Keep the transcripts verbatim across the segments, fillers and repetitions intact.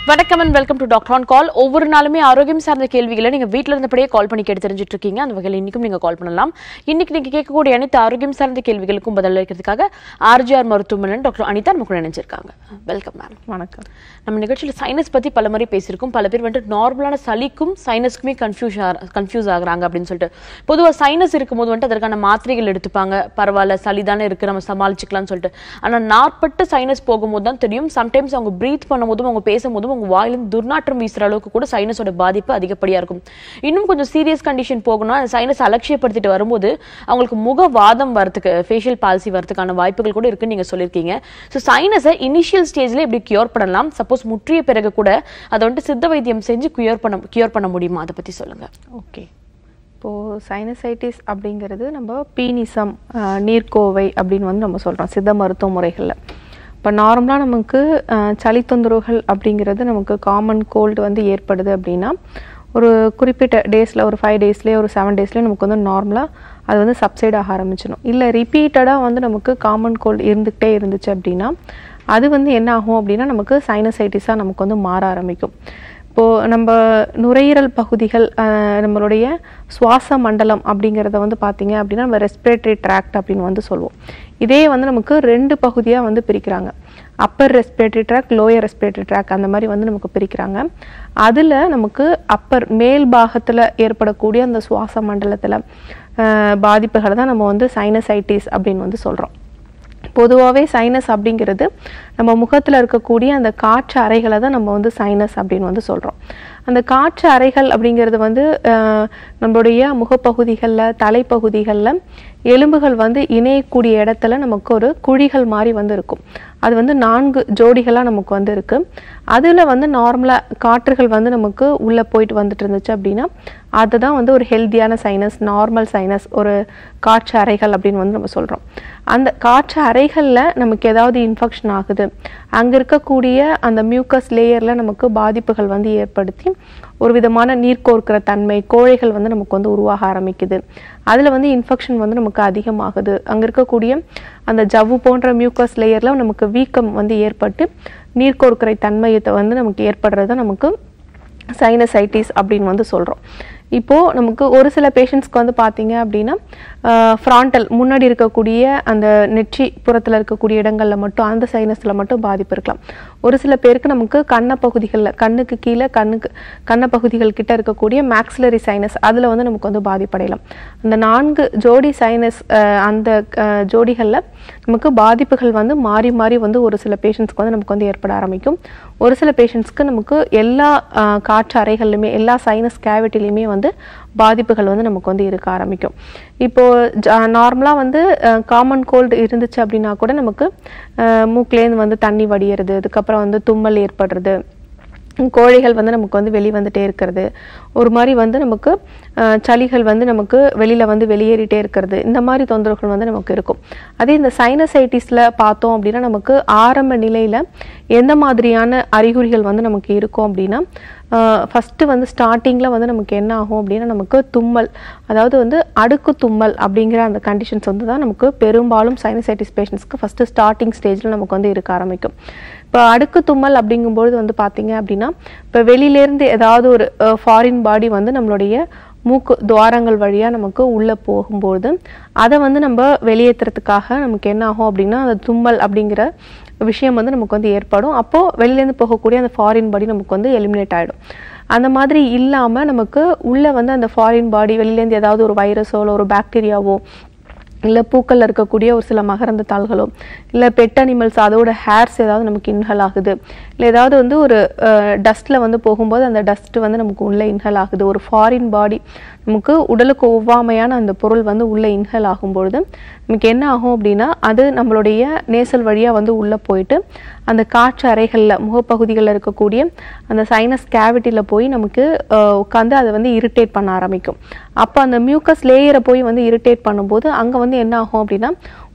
வணக்கம் and welcome to Doctor on Call. ஒவ்வொரு நாளுமே ஆரோக்கியம் சார்ந்த கேள்விகளை நீங்க வீட்ல இருந்தபடியே கால் பண்ணி கேட்டு தெரிஞ்சிட்டு இருக்கீங்க. அந்த வகையில் இன்னைக்கும் நீங்க கால் பண்ணலாம். இன்னைக்கு நீங்க கேட்கக்கூடிய அனைத்து ஆரோக்கியம் சார்ந்த கேள்விகளுக்கும் பதில் அளிக்கிறதுக்காக ஆர்ஜிஆர் மருத்துவமனையில் டாக்டர் அனிதா நமக்கு நினைச்சிருக்காங்க. Welcome ma'am. வணக்கம். நம்ம நிகழ்ச்சியில் சைனஸ் பத்தி பல முறை பேசியிருக்கோம். பல பேர் வந்துட்டு நார்மலான சளிக்கும் சைனஸ்க்குமே கன்ஃபியூஸ் கன்ஃபியூஸ் ஆகுறாங்க அப்படின்னு சொல்லிட்டு பொதுவாக சைனஸ் இருக்கும்போது வந்துட்டு அதற்கான மாத்திரைகள் எடுத்துப்பாங்க. பரவாயில்ல சளி தானே இருக்கு நம்ம சமாளிச்சுக்கலாம்னு சொல்லிட்டு. ஆனால் நாற்பட்டு சைனஸ் போகும்போது தான் தெரியும் சம்டைம்ஸ் அவங்க பிரீத் பண்ணும்போதும் அவங்க பேசும்போதும் உங்க வாயிலிருந்து துர்நாற்றம் வீசுற அளவுக்கு கூட சைனஸோட பாதிப்பு அதிகப்படியா இருக்கும். இன்னும் கொஞ்சம் சீரியஸ் கண்டிஷன் போகணும் அந்த சைனஸ் அலட்சியப்படுத்திட்டு வரும்போது அவங்களுக்கு முகவாதம் வரதுக்கு ஃபேஷியல் பால்சி வரதுக்கான வாய்ப்புகள் கூட இருக்குன்னு நீங்க சொல்லியிருக்கீங்க. ஸோ சைனஸை இனிஷியல் ஸ்டேஜ்ல எப்படி கியூர் பண்ணலாம்? சப்போஸ் முற்றிய பிறகு கூட அதை வந்துட்டு சித்த வைத்தியம் செஞ்சு கியூர் பண்ண கியூர் பண்ண முடியுமா? அதை பத்தி சொல்லுங்க. ஓகே. இப்போது சைனசைட்டிஸ் அப்படிங்கிறது நம்ம பீனிசம் நீர்க்கோவை அப்படின்னு வந்து நம்ம சொல்கிறோம் சித்த மருத்துவ முறைகளில். இப்போ நார்மலாக நமக்கு சளி தொந்தரவுகள் அப்படிங்கிறது நமக்கு காமன் கோல்டு வந்து ஏற்படுது அப்படின்னா ஒரு குறிப்பிட்ட டேஸில் ஒரு ஃபைவ் டேஸ்லேயே ஒரு செவன் டேஸ்லேயே நமக்கு வந்து நார்மலாக அது வந்து சப்சைட் ஆக ஆரம்பிச்சிடும். இல்லை ரிப்பீட்டடாக வந்து நமக்கு காமன் கோல்டு இருந்துகிட்டே இருந்துச்சு அப்படின்னா அது வந்து என்ன ஆகும் அப்படின்னா நமக்கு சைனசைட்டிஸாக நமக்கு வந்து மாற ஆரம்பிக்கும். இப்போது நம்ம நுரையீரல் பகுதிகள் நம்மளுடைய சுவாச மண்டலம் அப்படிங்கிறத வந்து பார்த்திங்க அப்படின்னா நம்ம ரெஸ்பிரேட்டரி ட்ராக்ட் அப்படின்னு வந்து சொல்லுவோம். இதே வந்து நமக்கு ரெண்டு பகுதியாக வந்து பிரிக்கிறாங்க. Upper respiratory tract, lower respiratory tract அந்த மாதிரி வந்து நமக்கு பிரிக்கிறாங்க. அதில் நமக்கு அப்பர் மேல் பாகத்தில் ஏற்படக்கூடிய அந்த சுவாச மண்டலத்தில் பாதிப்புகளை தான் நம்ம வந்து சைனசைட்டிஸ் அப்படின்னு வந்து சொல்கிறோம். பொதுவாகவே சைனஸ் அப்படிங்கிறது நம்ம முகத்தில் இருக்கக்கூடிய அந்த காற்று அறைகளை தான் நம்ம வந்து சைனஸ் அப்படின்னு வந்து சொல்கிறோம். அந்த காற்று அறைகள் அப்படிங்கிறது வந்து நம்மளுடைய முகப்பகுதிகளில் தலைப்பகுதிகளில் எலும்புகள் வந்து இணையக்கூடிய இடத்துல நமக்கு ஒரு குழிகள் மாதிரி வந்து இருக்கும். அது வந்து நான்கு ஜோடிகளாக நமக்கு வந்து இருக்குது. அதில் வந்து நார்மலாக காற்றுகள் வந்து நமக்கு உள்ளே போயிட்டு வந்துட்டு இருந்துச்சு அப்படின்னா அதுதான் வந்து ஒரு ஹெல்த்தியான சைனஸ், நார்மல் சைனஸ், ஒரு காற்று அறைகள் அப்படின்னு வந்து நம்ம சொல்கிறோம். அந்த காற்று அறைகளில் நமக்கு ஏதாவது இன்ஃபெக்ஷன் ஆகுது, அங்கே இருக்கக்கூடிய அந்த மியூக்கஸ் லேயரில் நமக்கு பாதிப்புகள் வந்து ஏற்படுத்தி ஒரு விதமான நீர் கோர்க்கிற தன்மை கோழைகள் வந்து நமக்கு வந்து உருவாக ஆரம்பிக்குது. அதில் வந்து இன்ஃபெக்ஷன் வந்து நமக்கு அதிகமாகுது. அங்கே இருக்கக்கூடிய அந்த ஜவ்வு போன்ற மியூக்கஸ் லேயரில் நமக்கு வீக்கம் வந்து ஏற்பட்டு நீர் கோர்க்கிற தன்மையத்தை வந்து நமக்கு ஏற்படுறது நமக்கு சைனசைட்டிஸ் அப்படின்னு வந்து சொல்கிறோம். இப்போது நமக்கு ஒரு சில பேஷண்ட்ஸ்க்கு வந்து பார்த்தீங்க அப்படின்னா ஃப்ராண்டல் முன்னாடி இருக்கக்கூடிய அந்த நெற்றி புறத்தில் இருக்கக்கூடிய இடங்களில் மட்டும் அந்த சைனஸில் மட்டும் பாதிப்பு இருக்கலாம். ஒரு சில பேருக்கு நமக்கு கண்ண பகுதிகளில் கண்ணுக்கு கீழே கண்ணுக்கு கண்ண பகுதிகள் கிட்ட இருக்கக்கூடிய மேக்ஸிலரி சைனஸ் அதில் வந்து நமக்கு வந்து பாதிப்படையலாம். அந்த நான்கு ஜோடி சைனஸ் அந்த ஜோடிகளில் நமக்கு பாதிப்புகள் வந்து மாறி மாறி வந்து ஒரு சில பேஷண்ட்ஸ்க்கு வந்து நமக்கு வந்து ஏற்பட ஆரம்பிக்கும். ஒரு சில பேஷண்ட்ஸ்க்கு நமக்கு எல்லா காற்று அறைகள்லையுமே எல்லா சைனஸ் கேவிட்டிலையுமே வந்து பாதிப்புகள் வந்து நமக்கு வந்து இருக்க ஆரம்பிக்கும். இப்போது நார்மலாக வந்து காமன் கோல்டு இருந்துச்சு அப்படின்னா கூட நமக்கு மூக்கிலேருந்து வந்து தண்ணி வடிகிறது, அதுக்கப்புறம் வந்து தும்மல் ஏற்படுறது, கோழைகள் வந்து நமக்கு வந்து வெளி வந்துட்டே இருக்கிறது, ஒரு மாதிரி வந்து நமக்கு சளிகள் வந்து நமக்கு வெளியில் வந்து வெளியேறிட்டே இருக்கிறது, இந்த மாதிரி தொந்தரவுகள் வந்து நமக்கு இருக்கும். அதே இந்த சைனசைட்டிஸில் பார்த்தோம் அப்படின்னா நமக்கு ஆரம்ப நிலையில் எந்த மாதிரியான அறிகுறிகள் வந்து நமக்கு இருக்கும் அப்படின்னா ஃபஸ்ட்டு வந்து ஸ்டார்டிங்கில் வந்து நமக்கு என்ன ஆகும் அப்படின்னா நமக்கு தும்மல், அதாவது வந்து அடுக்கு தும்மல் அப்படிங்கிற அந்த கண்டிஷன்ஸ் வந்து தான் நமக்கு பெரும்பாலும் சைனசைட்டிஸ் பேஷண்ட்ஸ்க்கு ஃபஸ்ட்டு ஸ்டார்டிங் ஸ்டேஜில் நமக்கு வந்து இருக்க ஆரம்பிக்கும். இப்போ அடுக்கு தும்மல் அப்படிங்கும்பொழுது வந்து பார்த்தீங்க அப்படின்னா இப்போ வெளியிலேருந்து ஏதாவது ஒரு ஃபாரின் பாடி வந்து நம்மளுடைய மூக்கு துவாரங்கள் வழியாக நமக்கு உள்ளே போகும்போது அதை வந்து நம்ம வெளியேற்றுறதுக்காக நமக்கு என்ன ஆகும் அப்படின்னா அந்த தும்மல் அப்படிங்கிற விஷயம் வந்து நமக்கு வந்து ஏற்படும். அப்போது வெளியிலேருந்து போகக்கூடிய அந்த ஃபாரின் பாடி நமக்கு வந்து எலிமினேட் ஆகிடும். அந்த மாதிரி இல்லாமல் நமக்கு உள்ளே வந்து அந்த ஃபாரின் பாடி வெளியிலேருந்து ஏதாவது ஒரு வைரஸோ இல்லை ஒரு பாக்டீரியாவோ இல்லை பூக்களில் இருக்கக்கூடிய ஒரு சில மகரந்த தாள்களோ இல்லை பெட் அனிமல்ஸ் அதோட ஹேர்ஸ் ஏதாவது நமக்கு இன்ஹல் ஆகுது, இல்லை ஏதாவது வந்து ஒரு டஸ்ட்டில் வந்து போகும்போது அந்த டஸ்ட்டு வந்து நமக்கு உள்ளே இன்ஹல் ஆகுது, ஒரு ஃபாரின் பாடி நமக்கு உடலுக்கு ஒவ்வாமையான அந்த பொருள் வந்து உள்ளே இன்ஹல் ஆகும்பொழுது நமக்கு என்ன ஆகும் அப்படின்னா அது நம்மளுடைய நேசல் வழியாக வந்து உள்ளே போயிட்டு அந்த காற்று அறைகளில் முகப்பகுதிகளில் இருக்கக்கூடிய அந்த சைனஸ் கேவிட்டியில் போய் நமக்கு உட்காந்து அதை வந்து இரிட்டேட் பண்ண ஆரம்பிக்கும். அப்போ அந்த மியூக்கஸ் லேயரை போய் வந்து இரிட்டேட் பண்ணும்போது அங்கே வந்து என்ன ஆகும் அப்படின்னா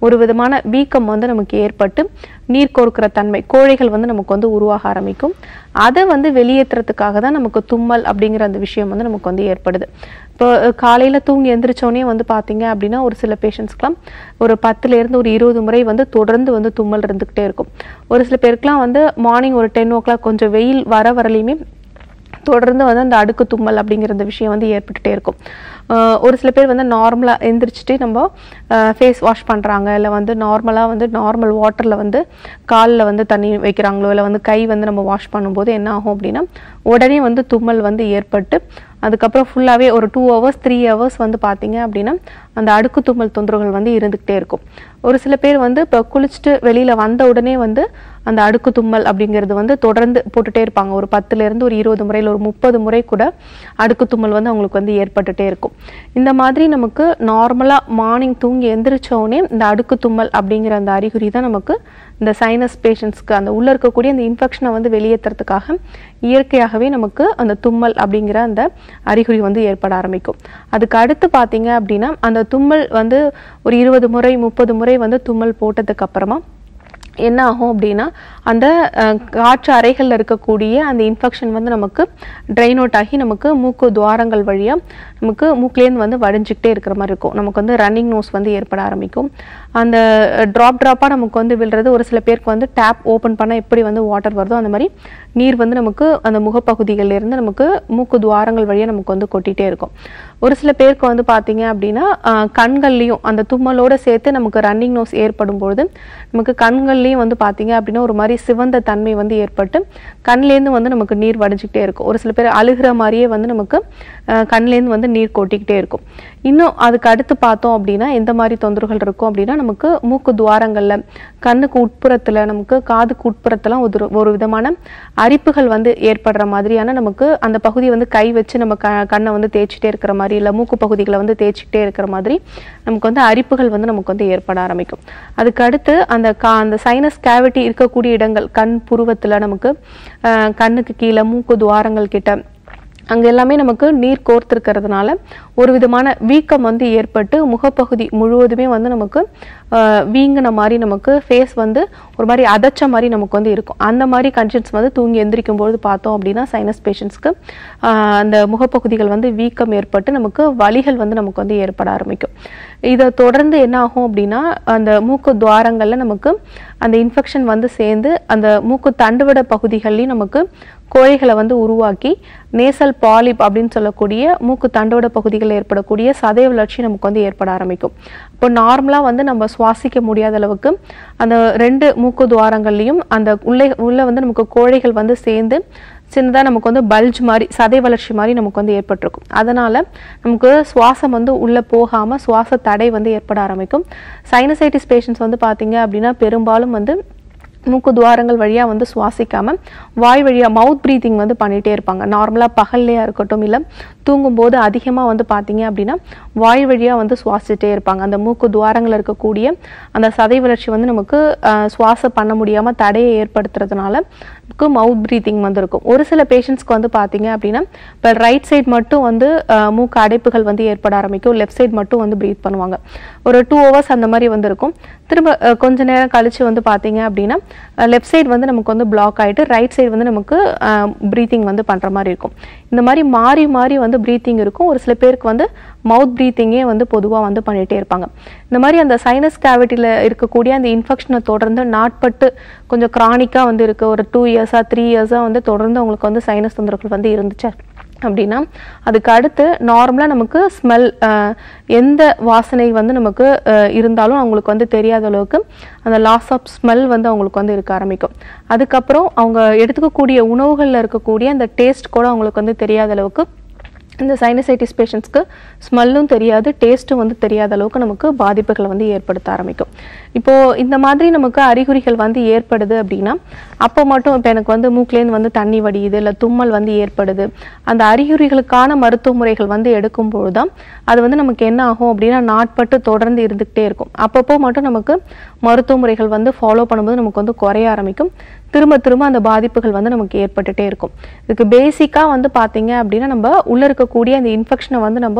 ஒரு விதமான வீக்கம் வந்து நமக்கு ஏற்பட்டு நீர் கோர்க்கிற தன்மை கோழைகள் வந்து நமக்கு வந்து உருவாக ஆரம்பிக்கும். அதை வந்து வெளியேற்றுறதுக்காக தான் நமக்கு தும்மல் அப்படிங்கிற அந்த விஷயம் வந்து நமக்கு வந்து ஏற்படுது. இப்போ காலையில் தூங்கி எந்திரிச்சோடனே வந்து பார்த்தீங்க அப்படின்னா ஒரு சில பேஷண்ட்ஸ்க்குலாம் ஒரு பத்துலேருந்து ஒரு இருபது முறை வந்து தொடர்ந்து வந்து தும்மல் இருந்துக்கிட்டே இருக்கும். ஒரு சில பேருக்குலாம் வந்து மார்னிங் ஒரு டென் ஓ கிளாக் கொஞ்சம் வெயில் வர வரலையுமே தொடர்ந்து வந்து அந்த அடுக்கு தும்மல் அப்படிங்கிற அந்த விஷயம் வந்து ஏற்பட்டுட்டே இருக்கும். ஒரு சில பேர் வந்து நார்மலாக எந்திரிச்சிட்டு நம்ம ஃபேஸ் வாஷ் பண்ணுறாங்க, இல்லை வந்து நார்மலாக வந்து நார்மல் வாட்டரில் வந்து காலில் வந்து தண்ணி வைக்கிறாங்களோ, இல்லை வந்து கை வந்து நம்ம வாஷ் பண்ணும்போது என்ன ஆகும் அப்படின்னா உடனே வந்து தும்மல் வந்து ஏற்பட்டு அதுக்கப்புறம் ஃபுல்லாகவே ஒரு டூ ஹவர்ஸ் த்ரீ ஹவர்ஸ் வந்து பார்த்தீங்க அப்படின்னா அந்த அடுக்கு தும்மல் தொந்தரவுகள் வந்து இருந்துக்கிட்டே இருக்கும். ஒரு சில பேர் வந்து இப்போ குளிச்சுட்டு வெளியில் வந்த உடனே வந்து அந்த அடுக்கு தும்மல் அப்படிங்கிறது வந்து தொடர்ந்து போட்டுகிட்டே இருப்பாங்க. ஒரு பத்துலேருந்து ஒரு இருபது முறையில் ஒரு முப்பது முறை கூட அடுக்கு தும்மல் வந்து அவங்களுக்கு வந்து ஏற்பட்டுகிட்டே இருக்கும். இந்த மாதிரி நமக்கு நார்மலாக மார்னிங் தூங்கி எந்திரிச்சோடனே இந்த அடுக்கு தும்மல் அப்படிங்கிற அந்த அறிகுறி தான் நமக்கு இந்த சைனஸ் பேஷண்ட்ஸ்க்கு அந்த உள்ளே இருக்கக்கூடிய அந்த இன்ஃபெக்ஷனை வந்து வெளியேற்றுறதுக்காக இயற்கையாகவே நமக்கு அந்த தும்மல் அப்படிங்கிற அந்த அறிகுறி வந்து ஏற்பட ஆரம்பிக்கும். அதுக்கு அடுத்து பார்த்தீங்க அப்படின்னா அந்த தும்மல் வந்து ஒரு இருபது முறை முப்பது முறை வந்து தும்மல் போட்டதுக்கு அப்புறமா என்ன ஆகும் அப்படின்னா அந்த காற்று அறைகளில் இருக்கக்கூடிய அந்த இன்ஃபெக்ஷன் வந்து நமக்கு ட்ரைன் அவுட் ஆகி நமக்கு மூக்கு துவாரங்கள் வழியாக நமக்கு மூக்குலேருந்து வந்து வடிஞ்சிக்கிட்டே இருக்கிற மாதிரி இருக்கும். நமக்கு வந்து ரன்னிங் நோஸ் வந்து ஏற்பட ஆரம்பிக்கும். அந்த ட்ராப் ட்ராப்பாக நமக்கு வந்து விழுறது ஒரு சில பேருக்கு வந்து டேப் ஓப்பன் பண்ணால் எப்படி வந்து வாட்டர் வருதோ அந்த மாதிரி நீர் வந்து நமக்கு அந்த முகப்பகுதிகளிலிருந்து நமக்கு மூக்கு துவாரங்கள் வழியாக நமக்கு வந்து கொட்டிகிட்டே இருக்கும். ஒரு சில பேருக்கு வந்து பார்த்தீங்க அப்படின்னா கண்கள்லையும் அந்த தும்மலோடு சேர்த்து நமக்கு ரன்னிங் நோஸ் ஏற்படும் பொழுது நமக்கு கண்கள்லையும் வந்து பார்த்தீங்க அப்படின்னா ஒரு மாதிரி சிவந்த தன்மை வந்து ஏற்பட்டு கண்லேருந்து வந்து நமக்கு நீர் வடிஞ்சிக்கிட்டே இருக்கும். ஒரு சில பேர் அழுகிற மாதிரியே வந்து நமக்கு கண்லேருந்து வந்து நீர் கொட்டிக்கிட்டே இருக்கும். இன்னும் அதுக்கு அடுத்து பார்த்தோம் அப்படின்னா எந்த மாதிரி தொந்தரவுகள் இருக்கும் அப்படின்னா நமக்கு மூக்கு துவாரங்களில் கண்ணுக்கு உட்புறத்தில் நமக்கு காதுக்கு உட்புறத்தெல்லாம் ஒரு ஒரு விதமான அரிப்புகள் வந்து ஏற்படுற மாதிரியான நமக்கு அந்த பகுதியை வந்து கை வச்சு நம்ம க கண்ணை வந்து தேய்ச்சிட்டே இருக்கிற மாதிரி இல்லை மூக்கு பகுதிகளை வந்து தேய்ச்சிக்கிட்டே இருக்கிற மாதிரி நமக்கு வந்து அரிப்புகள் வந்து நமக்கு வந்து ஏற்பட ஆரம்பிக்கும். அதுக்கு அடுத்து அந்த கா அந்த சைனஸ் கேவிட்டி இருக்கக்கூடிய இடங்கள் கண் புருவத்தில் நமக்கு கண்ணுக்கு கீழே மூக்கு துவாரங்கள் கிட்ட அங்கே எல்லாமே நமக்கு நீர் கோர்த்திருக்கிறதுனால ஒரு விதமான வீக்கம் வந்து ஏற்பட்டு முகப்பகுதி முழுவதுமே வந்து நமக்கு வீங்கின மாதிரி நமக்கு ஃபேஸ் வந்து ஒரு மாதிரி அதச்ச மாதிரி நமக்கு வந்து இருக்கும். அந்த மாதிரி கண்டிஷன்ஸ் வந்து தூங்கி எந்திரிக்கும் பொழுது பார்த்தோம் அப்படின்னா சைனஸ் பேஷண்ட்ஸ்க்கு அந்த முகப்பகுதிகள் வந்து வீக்கம் ஏற்பட்டு நமக்கு வலிகள் வந்து நமக்கு வந்து ஏற்பட ஆரம்பிக்கும். இதை தொடர்ந்து என்ன ஆகும் அப்படின்னா அந்த மூக்கு துவாரங்களில் நமக்கு அந்த இன்ஃபெக்ஷன் வந்து சேர்ந்து அந்த மூக்கு தண்டுவட பகுதிகள்லையும் நமக்கு கோழைகளை வந்து உருவாக்கி நேசல் பாலிப் அப்படின்னு சொல்லக்கூடிய மூக்கு தண்டோட பகுதிகளில் ஏற்படக்கூடிய சதை வளர்ச்சி நமக்கு வந்து ஏற்பட ஆரம்பிக்கும். இப்போ நார்மலாக வந்து நம்ம சுவாசிக்க முடியாத அளவுக்கு அந்த ரெண்டு மூக்கு துவாரங்கள்லையும் அந்த உள்ளே உள்ள வந்து நமக்கு கோழைகள் வந்து சேர்ந்து சின்னதாக நமக்கு வந்து பல்ஜ் மாதிரி சதை வளர்ச்சி மாதிரி நமக்கு வந்து ஏற்பட்டிருக்கும். அதனால நமக்கு சுவாசம் வந்து உள்ளே போகாமல் சுவாச தடை வந்து ஏற்பட ஆரம்பிக்கும். சைனசைட்டிஸ் பேஷண்ட்ஸ் வந்து பார்த்தீங்க அப்படின்னா பெரும்பாலும் வந்து மூக்கு துவாரங்கள் வழியாக வந்து சுவாசிக்காமல் வாய் வழியாக மவுத் ப்ரீத்திங் வந்து பண்ணிகிட்டே இருப்பாங்க. நார்மலாக பகல்லையாக இருக்கட்டும் இல்லை தூங்கும்போது அதிகமாக வந்து பார்த்தீங்க அப்படின்னா வாய் வழியாக வந்து சுவாசிச்சுட்டே இருப்பாங்க. அந்த மூக்கு துவாரங்கள் இருக்கக்கூடிய அந்த சதை வளர்ச்சி வந்து நமக்கு சுவாசம் பண்ண முடியாமல் தடையை ஏற்படுத்துறதுனால நமக்கு மவுத் ப்ரீத்திங் வந்து இருக்கும். ஒரு சில பேஷண்ட்ஸ்க்கு வந்து பார்த்தீங்க அப்படின்னா இப்போ ரைட் சைட் மட்டும் வந்து மூக்கு அடைப்புகள் வந்து ஏற்பட ஆரம்பிக்கும், லெஃப்ட் சைட் மட்டும் வந்து ப்ரீத் பண்ணுவாங்க. ஒரு டூ ஹவர்ஸ் அந்த மாதிரி வந்து இருக்கும். திரும்ப கொஞ்ச நேரம் கழிச்சு வந்து பார்த்தீங்க அப்படின்னா லெஃப்ட் சைடு வந்து நமக்கு வந்து பிளாக் ஆகிட்டு ரைட் சைடு வந்து நமக்கு ப்ரீத்திங் வந்து பண்ணுற மாதிரி இருக்கும். இந்த மாதிரி மாறி மாறி வந்து ப்ரீத்திங் இருக்கும். ஒரு சில பேருக்கு வந்து மவுத் ப்ரீத்திங்கே வந்து பொதுவாக வந்து பண்ணிகிட்டே இருப்பாங்க. இந்த மாதிரி அந்த சைனஸ் கேவிட்டியில் இருக்கக்கூடிய அந்த இன்ஃபெக்ஷனை தொடர்ந்து நாட்பட்டு கொஞ்சம் கிரானிக்காக வந்து இருக்குது ஒரு டூ இயர்ஸாக த்ரீ இயர்ஸாக வந்து தொடர்ந்து அவங்களுக்கு வந்து சைனஸ் தொந்தரவுகள் வந்து இருந்துச்சு அப்படின்னா அதுக்கு அடுத்து நார்மலாக நமக்கு ஸ்மெல் எந்த வாசனை வந்து நமக்கு இருந்தாலும் அவங்களுக்கு வந்து தெரியாத அளவுக்கு அந்த லாஸ் ஆஃப் ஸ்மெல் வந்து அவங்களுக்கு வந்து இருக்க ஆரம்பிக்கும். அதுக்கப்புறம் அவங்க எடுத்துக்கக்கூடிய உணவுகளில் இருக்கக்கூடிய அந்த டேஸ்ட் கூட அவங்களுக்கு வந்து தெரியாத அளவுக்கு இந்த சைனசைட்டிஸ் பேஷண்ட்ஸ்க்கு ஸ்மெல்லும் தெரியாது டேஸ்ட்டும் வந்து தெரியாத அளவுக்கு நமக்கு பாதிப்புகளை வந்து ஏற்படுத்த ஆரம்பிக்கும். இப்போது இந்த மாதிரி நமக்கு அறிகுறிகள் வந்து ஏற்படுது அப்படின்னா அப்போ மட்டும் இப்போ எனக்கு வந்து மூக்குலேருந்து வந்து தண்ணி வடியுது இல்லை தும்மல் வந்து ஏற்படுது அந்த அறிகுறிகளுக்கான மருத்துவ முறைகள் வந்து எடுக்கும்போது தான் அது வந்து நமக்கு என்ன ஆகும் அப்படின்னா நாட்பட்டு தொடர்ந்து இருந்துக்கிட்டே இருக்கும். அப்பப்போ மட்டும் நமக்கு மருத்துவ முறைகள் வந்து ஃபாலோ பண்ணும்போது நமக்கு வந்து குறைய ஆரம்பிக்கும். திரும்ப திரும்ப அந்த பாதிப்புகள் வந்து நமக்கு ஏற்பட்டுட்டே இருக்கும். இதுக்கு பேசிக்காக வந்து பார்த்தீங்க அப்படின்னா நம்ம உள்ளே இருக்கக்கூடிய அந்த இன்ஃபெக்ஷனை வந்து நம்ம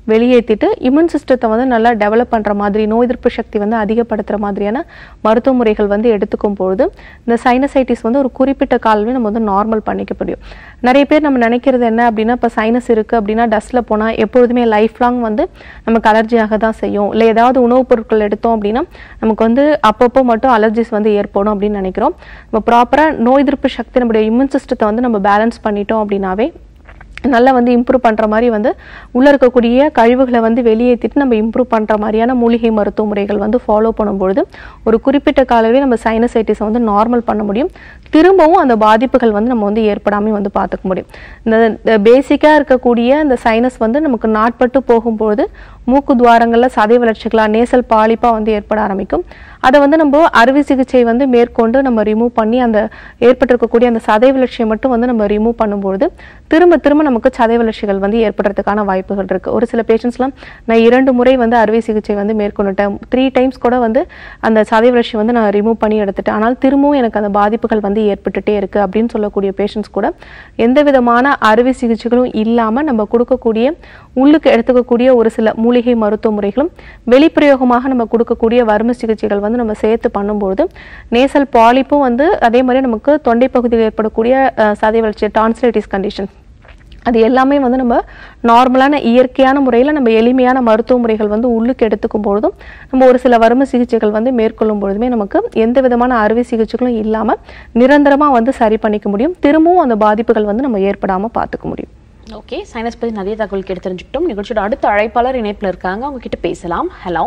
வெளியேற்றிட்டு இம்யூன் சிஸ்டத்தை வந்து நல்லா டெவலப் பண்ணுற மாதிரி, நோய் எதிர்ப்பு சக்தி வந்து அதிகப்படுத்துகிற மாதிரியான மருத்துவ முறைகள் வந்து எடுத்துக்கும் பொழுது இந்த சைனசைட்டிஸ் வந்து ஒரு குறிப்பிட்ட காலமே நம்ம வந்து நார்மல் பண்ணிக்க முடியும். நிறைய பேர் நம்ம நினைக்கிறது என்ன அப்படின்னா, இப்போ சைனஸ் இருக்குது அப்படின்னா டஸ்ட்டில் போனால் எப்பொழுதுமே லைஃப் லாங் வந்து நமக்கு அலர்ஜியாக தான் செய்யும், இல்லை ஏதாவது உணவுப் பொருட்கள் எடுத்தோம் அப்படின்னா நமக்கு வந்து அப்பப்போ மட்டும் அலர்ஜிஸ் வந்து ஏற்படும் அப்படின்னு நினைக்கிறோம். நம்ம ப்ராப்பராக நோய் எதிர்ப்பு சக்தி, நம்முடைய இம்யூன் சிஸ்டத்தை வந்து நம்ம பேலன்ஸ் பண்ணிட்டோம் அப்படின்னாவே நல்லா வந்து இம்ப்ரூவ் பண்ணுற மாதிரி வந்து உள்ளே இருக்கக்கூடிய கழிவுகளை வந்து வெளியேற்றிட்டு நம்ம இம்ப்ரூவ் பண்ணுற மாதிரியான மூலிகை மருத்துவ முறைகள் வந்து ஃபாலோ பண்ணும்பொழுது ஒரு குறிப்பிட்ட காலவே நம்ம சைனசைட்டிஸை வந்து நார்மல் பண்ண முடியும். திரும்பவும் அந்த பாதிப்புகள் வந்து நம்ம வந்து ஏற்படாமல் வந்து பார்த்துக்க முடியும். இந்த பேசிக்காக இருக்கக்கூடிய இந்த சைனஸ் வந்து நமக்கு நாட்பட்டு போகும்போது மூக்கு துவாரங்களில் சதை வளர்ச்சிகளாக நேசல் பாலிப்பாக வந்து ஏற்பட ஆரம்பிக்கும். அதை வந்து நம்ம அறுவை சிகிச்சை வந்து மேற்கொண்டு நம்ம ரிமூவ் பண்ணி அந்த ஏற்பட்டிருக்கக்கூடிய அந்த சதை வளர்ச்சியை மட்டும் வந்து நம்ம ரிமூவ் பண்ணும்பொழுது திரும்ப திரும்ப நமக்கு சதை வளர்ச்சிகள் வந்து ஏற்படுறதுக்கான வாய்ப்புகள் இருக்குது. ஒரு சில பேஷண்ட்ஸ்லாம் நான் இரண்டு முறை வந்து அறுவை சிகிச்சை வந்து மேற்கொண்டுட்டேன், த்ரீ டைம்ஸ் கூட வந்து அந்த சதை வளர்ச்சி வந்து நான் ரிமூவ் பண்ணி எடுத்துட்டேன், ஆனால் திரும்பவும் எனக்கு அந்த பாதிப்புகள் வந்து ஏற்பட்டுட்டே இருக்குது அப்படின்னு சொல்லக்கூடிய பேஷண்ட்ஸ் கூட எந்த விதமான அறுவை சிகிச்சைகளும் இல்லாமல் நம்ம கொடுக்கக்கூடிய உள்ளுக்கு எடுத்துக்கக்கூடிய ஒரு சில மூலிகை மருத்துவ முறைகளும் வெளிப்பிரயோகமாக நம்ம கொடுக்கக்கூடிய வர்ம சிகிச்சைகள் வந்து நம்ம சேர்த்து பண்ணும்போது நேசல் பாலிப்பும் வந்து அதே மாதிரி நமக்கு தொண்டை பகுதியில் ஏற்படக்கூடிய சதை வளர்ச்சி, டான்சிலைட்டிஸ் கண்டிஷன், அது எல்லாமே வந்து நம்ம நார்மலான இயற்கையான முறையில் நம்ம எளிமையான மருத்துவ முறைகள் வந்து உள்ளுக்கு எடுத்துக்கும் பொழுதும் நம்ம ஒரு சில வர்ம சிகிச்சைகள் வந்து மேற்கொள்ளும் பொழுதுமே நமக்கு எந்த விதமான அறுவை சிகிச்சைகளும் இல்லாமல் நிரந்தரமாக வந்து சரி பண்ணிக்க முடியும். திரும்பவும் அந்த பாதிப்புகள் வந்து நம்ம ஏற்படாமல் பார்த்துக்க முடியும். ஓகே, சைனஸ் பற்றி நிறைய தகவல் கேட்டு தெரிஞ்சுக்கிட்டோம். நிகழ்ச்சியோட அடுத்த அழைப்பாளர் இணைப்பில் இருக்காங்க, அவங்க கிட்ட பேசலாம். Hello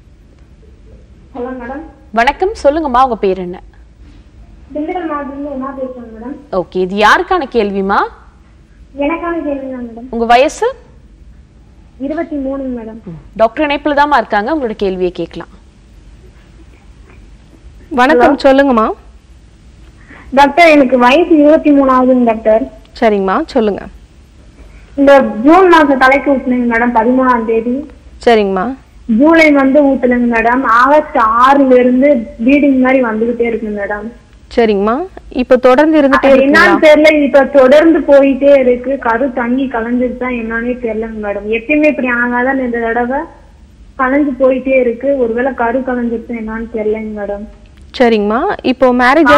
hello madam. வணக்கம், சொல்லுங்கம்மா, உங்க பேர் என்ன? திண்டுக்கல் மாவட்டத்துல உமா பேசுறேன் மேடம். ஓகே, இது யாருக்கான கேள்விமா? எனக்கான கேள்வி தான் மேடம். உங்க வயசு? இருபத்தி மூணு மேடம். டாக்டர் இணைப்புல தாமா இருக்காங்க, உங்களோட கேள்வியை கேட்கலாம். வணக்கம், சொல்லுங்கம்மா. டாக்டர், எனக்கு வயசு இருபத்தி மூணு ஆகுதுங்க டாக்டர். சரிங்கம்மா, சொல்லுங்க. இந்த ஜூன் மாசம் தலைக்கு ஊத்துனேங்க மேடம், பதிமூணாம் தேதி. சரிங்கம்மா. ஜூலை வந்து ஊத்துலங்க மேடம். ஆகஸ்ட் ஆறுல இருந்து ப்ளீடிங் மாதிரி வந்துகிட்டே இருக்குங்க மேடம். சரிங்கம்மா, இப்ப தொடர்ந்து இருந்துட்டே அது இருக்குங்களா? என்னன்னு தெரியல, இப்ப தொடர்ந்து போயிட்டே இருக்கு. கரு தண்ணி கலந்துருச்சா என்னன்னே தெரியலங்க மேடம். எப்பயுமே இப்படி ஆகாதான், இந்த தடவை கலந்து போயிட்டே இருக்கு. ஒருவேளை கரு கலந்துருச்சா என்னன்னு தெரியலங்க மேடம். சரிங்கம்மா, இப்போ மேரேஜ்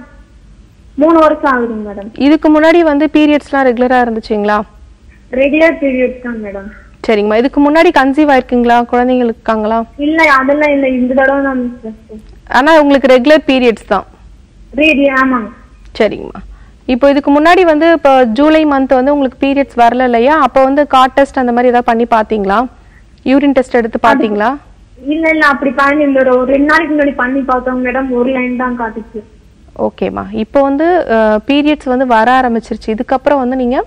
மூணு வருஷம் ஆகுதுங்க மேடம். இதுக்கு முன்னாடி வந்து பீரியட்ஸ்லாம் ரெகுலரா இருந்துச்சுங்களா? ரெகுலர் பீரியட்ஸ் தான் மேடம். சரிங்கம்மா, இதுக்கு முன்னாடி கன்சீவ் ஆயிருக்குங்களா? குழந்தைங்களுக்கு இருக்காங்களா? இல்ல, அதெல்லாம் இல்ல, இந்த தடவை தான். ஆனா உங்களுக்கு ரெகுலர் பீரியட்ஸ் தான்? ஆமாங்க. சரிங்கம்மா, இப்போ இதுக்கு முன்னாடி வந்து இப்போ ஜூலை மந்த் வந்து உங்களுக்கு பீரியட்ஸ் வரல இல்லையா? அப்போ வந்து காட் டெஸ்ட் அந்த மாதிரி ஏதாவது பண்ணி பாத்தீங்களா? யூரின் டெஸ்ட் எடுத்து பாத்தீங்களா? இல்ல இல்ல, அப்படி பண்ணி இல்ல. ஒரு ரெண்டு நாளைக்கு முன்னாடி பண்ணி பார்த்தோம் மேடம், ஒரு லைன் தான் காட்டுச்சு. ஓகேம்மா, இப்போ வந்து பீரியட்ஸ் வந்து வர ஆரம்பிச்சிருச்சு. இதுக்கப்புறம் வந்து நீங்க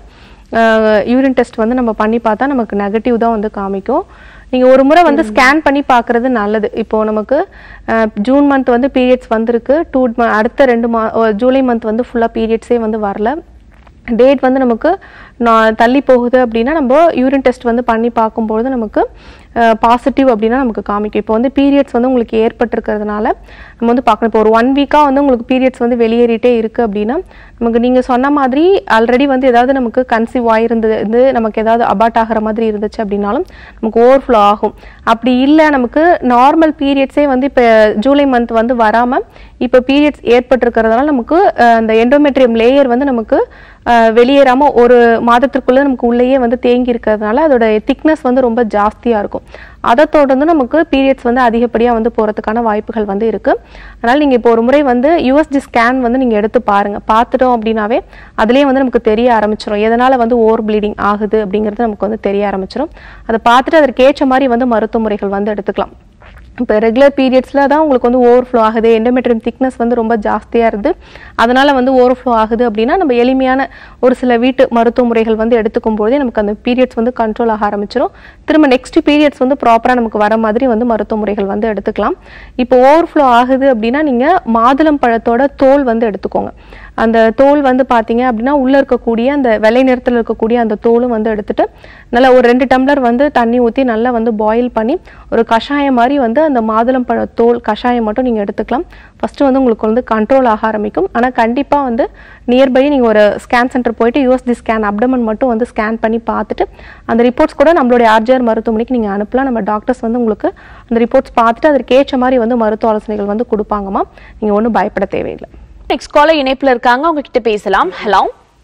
யூரின் டெஸ்ட் வந்து நம்ம பண்ணி பார்த்தா நமக்கு நெகட்டிவ் தான் வந்து காமிக்கும். நீங்கள் ஒரு முறை வந்து ஸ்கேன் பண்ணி பார்க்குறது நல்லது. இப்போது நமக்கு ஜூன் மந்த் வந்து பீரியட்ஸ் வந்திருக்கு, டூ அடுத்த ரெண்டு மா ஜூலை மந்த் வந்து ஃபுல்லாக பீரியட்ஸே வந்து வரல, டேட் வந்து நமக்கு நான் தள்ளி போகுது அப்படின்னா நம்ம யூரின் டெஸ்ட் வந்து பண்ணி பார்க்கும்போது நமக்கு பாசிட்டிவ் அப்படின்னா நமக்கு காமிக்கும். இப்போ வந்து பீரியட்ஸ் வந்து உங்களுக்கு ஏற்பட்டிருக்கிறதுனால நம்ம வந்து பார்க்கணும். இப்போ ஒரு ஒன் வீக்காக வந்து உங்களுக்கு பீரியட்ஸ் வந்து வெளியேறிட்டே இருக்குது அப்படின்னா நமக்கு நீங்கள் சொன்ன மாதிரி ஆல்ரெடி வந்து ஏதாவது நமக்கு கன்சீவ் ஆகிருந்தது, நமக்கு ஏதாவது அபார்ட் ஆகிற மாதிரி இருந்துச்சு அப்படின்னாலும் நமக்கு ஓவர்ஃப்ளோ ஆகும். அப்படி இல்லை, நமக்கு நார்மல் பீரியட்ஸே வந்து இப்போ ஜூலை மந்த் வந்து வராமல் இப்போ பீரியட்ஸ் ஏற்பட்டிருக்கிறதுனால நமக்கு அந்த எண்டோமெட்ரியம் லேயர் வந்து நமக்கு வெளியேறாமல் ஒரு மாதத்திற்குள்ளே நமக்கு உள்ளேயே வந்து தேங்கி இருக்கிறதுனால அதோட திக்னஸ் வந்து ரொம்ப ஜாஸ்தியாக இருக்கும். அதை தொடர்ந்து நமக்கு பீரியட்ஸ் வந்து அதிகப்படியாக வந்து போகிறதுக்கான வாய்ப்புகள் வந்து இருக்குது. அதனால் நீங்கள் இப்போ ஒரு முறை வந்து யூஎஸ்ஜி ஸ்கேன் வந்து நீங்கள் எடுத்து பாருங்கள். பார்த்துட்டோம் அப்படின்னாவே அதுலேயே வந்து நமக்கு தெரிய ஆரம்பிச்சிடும் எதனால் வந்து ஓவர் ப்ளீடிங் ஆகுது அப்படிங்கிறது நமக்கு வந்து தெரிய ஆரம்பிச்சிடும். அதை பார்த்துட்டு அதற்கு ஏற்ற மாதிரி வந்து மருத்துவ முறைகள் வந்து எடுத்துக்கலாம். இப்போ ரெகுலர் பீரியட்ஸில் தான் உங்களுக்கு வந்து ஓவர்ஃப்ளோ ஆகுது, எண்டோமெட்ரியம் திக்னஸ் வந்து ரொம்ப ஜாஸ்தியாக இருக்குது, அதனால் வந்து ஓவர்ஃப்ளோ ஆகுது அப்படின்னா நம்ம எளிமையான ஒரு சில வீட்டு மருத்துவ முறைகள் வந்து எடுத்துக்கும் போதே நமக்கு அந்த பீரியட்ஸ் வந்து கண்ட்ரோல் ஆக ஆரம்பிச்சிடும். திரும்ப நெக்ஸ்ட் பீரியட்ஸ் வந்து ப்ராப்பராக நமக்கு வர மாதிரி வந்து மருத்துவ முறைகள் வந்து எடுத்துக்கலாம். இப்போ ஓவர்ஃப்ளோ ஆகுது அப்படின்னா நீங்கள் மாதுளம் பழத்தோட தோல் வந்து எடுத்துக்கோங்க. அந்த தோல் வந்து பார்த்தீங்க அப்படின்னா உள்ளே இருக்கக்கூடிய அந்த வெள்ளை நிறத்தில் இருக்கக்கூடிய அந்த தோலும் வந்து எடுத்துட்டு நல்லா ஒரு ரெண்டு டம்ளர் வந்து தண்ணி ஊற்றி நல்லா வந்து பாயில் பண்ணி ஒரு கஷாயம் மாதிரி வந்து அந்த மாதுளம் பழ தோல் கஷாயம் மட்டும் நீங்கள் எடுத்துக்கலாம். ஃபஸ்ட்டு வந்து உங்களுக்கு வந்து கண்ட்ரோல் ஆக ஆரம்பிக்கும். ஆனால் கண்டிப்பாக வந்து நியர்பை நீங்கள் ஒரு ஸ்கேன் சென்டர் போயிட்டு யூஎஸ்டி ஸ்கேன் அப்டமன் மட்டும் வந்து ஸ்கேன் பண்ணி பார்த்துட்டு அந்த ரிப்போர்ட்ஸ் கூட நம்மளுடைய ஆர்ஜிஆர் மருத்துவமனைக்கு நீங்கள் அனுப்பலாம். நம்ம டாக்டர்ஸ் வந்து உங்களுக்கு அந்த ரிப்போர்ட்ஸ் பார்த்துட்டு அதற்கு ஏற்ற மாதிரி வந்து மருத்துவ ஆலோசனைகள் வந்து கொடுப்பாங்கம்மா. நீங்கள் ஒன்றும் பயப்பட தேவையில்லை. நெக்ஸ்ட் காலர் இணைப்புல இருக்காங்க, அவங்க கிட்ட பேசலாம். ஹலோ,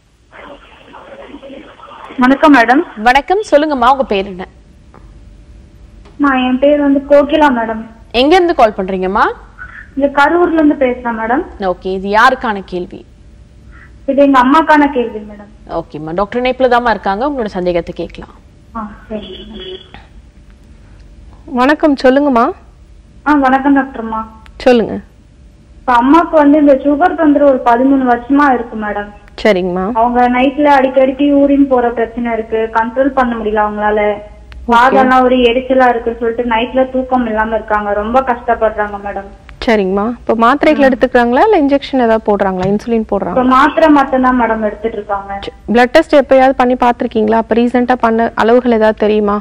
வணக்கம் மேடம். வணக்கம், சொல்லுங்கம்மா, உங்க பேர் என்ன? நான் என் பேர் வந்து கோகிலா மேடம். எங்க இருந்து கால் பண்றீங்கம்மா? இந்த கரூர்ல இருந்து பேசுறேன் மேடம். ஓகே, இது யாருக்கான கேள்வி? இது எங்க அம்மாக்கான கேள்வி மேடம். ஓகேம்மா, டாக்டர் இணைப்புல தாம்மா இருக்காங்க, உங்களோட சந்தேகத்தை கேட்கலாம். ஆ சரி. வணக்கம், சொல்லுங்கம்மா. ஆ வணக்கம் டாக்டர்மா. சொல்லுங்க. இப்ப அம்மாக்கு வந்து இந்த சுகர் தொந்தர ஒரு பதிமூணு வருஷமா இருக்கு மேடம். சரிங்கம்மா. அவங்க நைட்ல அடிக்கடிக்கு யூரின் போற பிரச்சனை இருக்கு, கண்ட்ரோல் பண்ண முடியல அவங்களால. வாதெல்லாம் ஒரு எரிச்சலா இருக்குன்னு சொல்லிட்டு நைட்ல தூக்கம் இல்லாம இருக்காங்க, ரொம்ப கஷ்டப்படுறாங்க மேடம். சரிங்கம்மா. இப்போ மாத்திரைகள் எடுத்துக்கிறாங்களா இல்ல இன்ஜெக்ஷன் ஏதாவது போடுறாங்களா? இன்சுலின் போடுறாங்க? இப்ப மாத்திரை மட்டும் தான் மேடம் எடுத்துட்டு இருக்காங்க. பிளட் டெஸ்ட் எப்பயாவது பண்ணி பாத்திருக்கீங்களா? அப்ப ரீசெண்டா பண்ண அளவுகள் ஏதாவது தெரியுமா?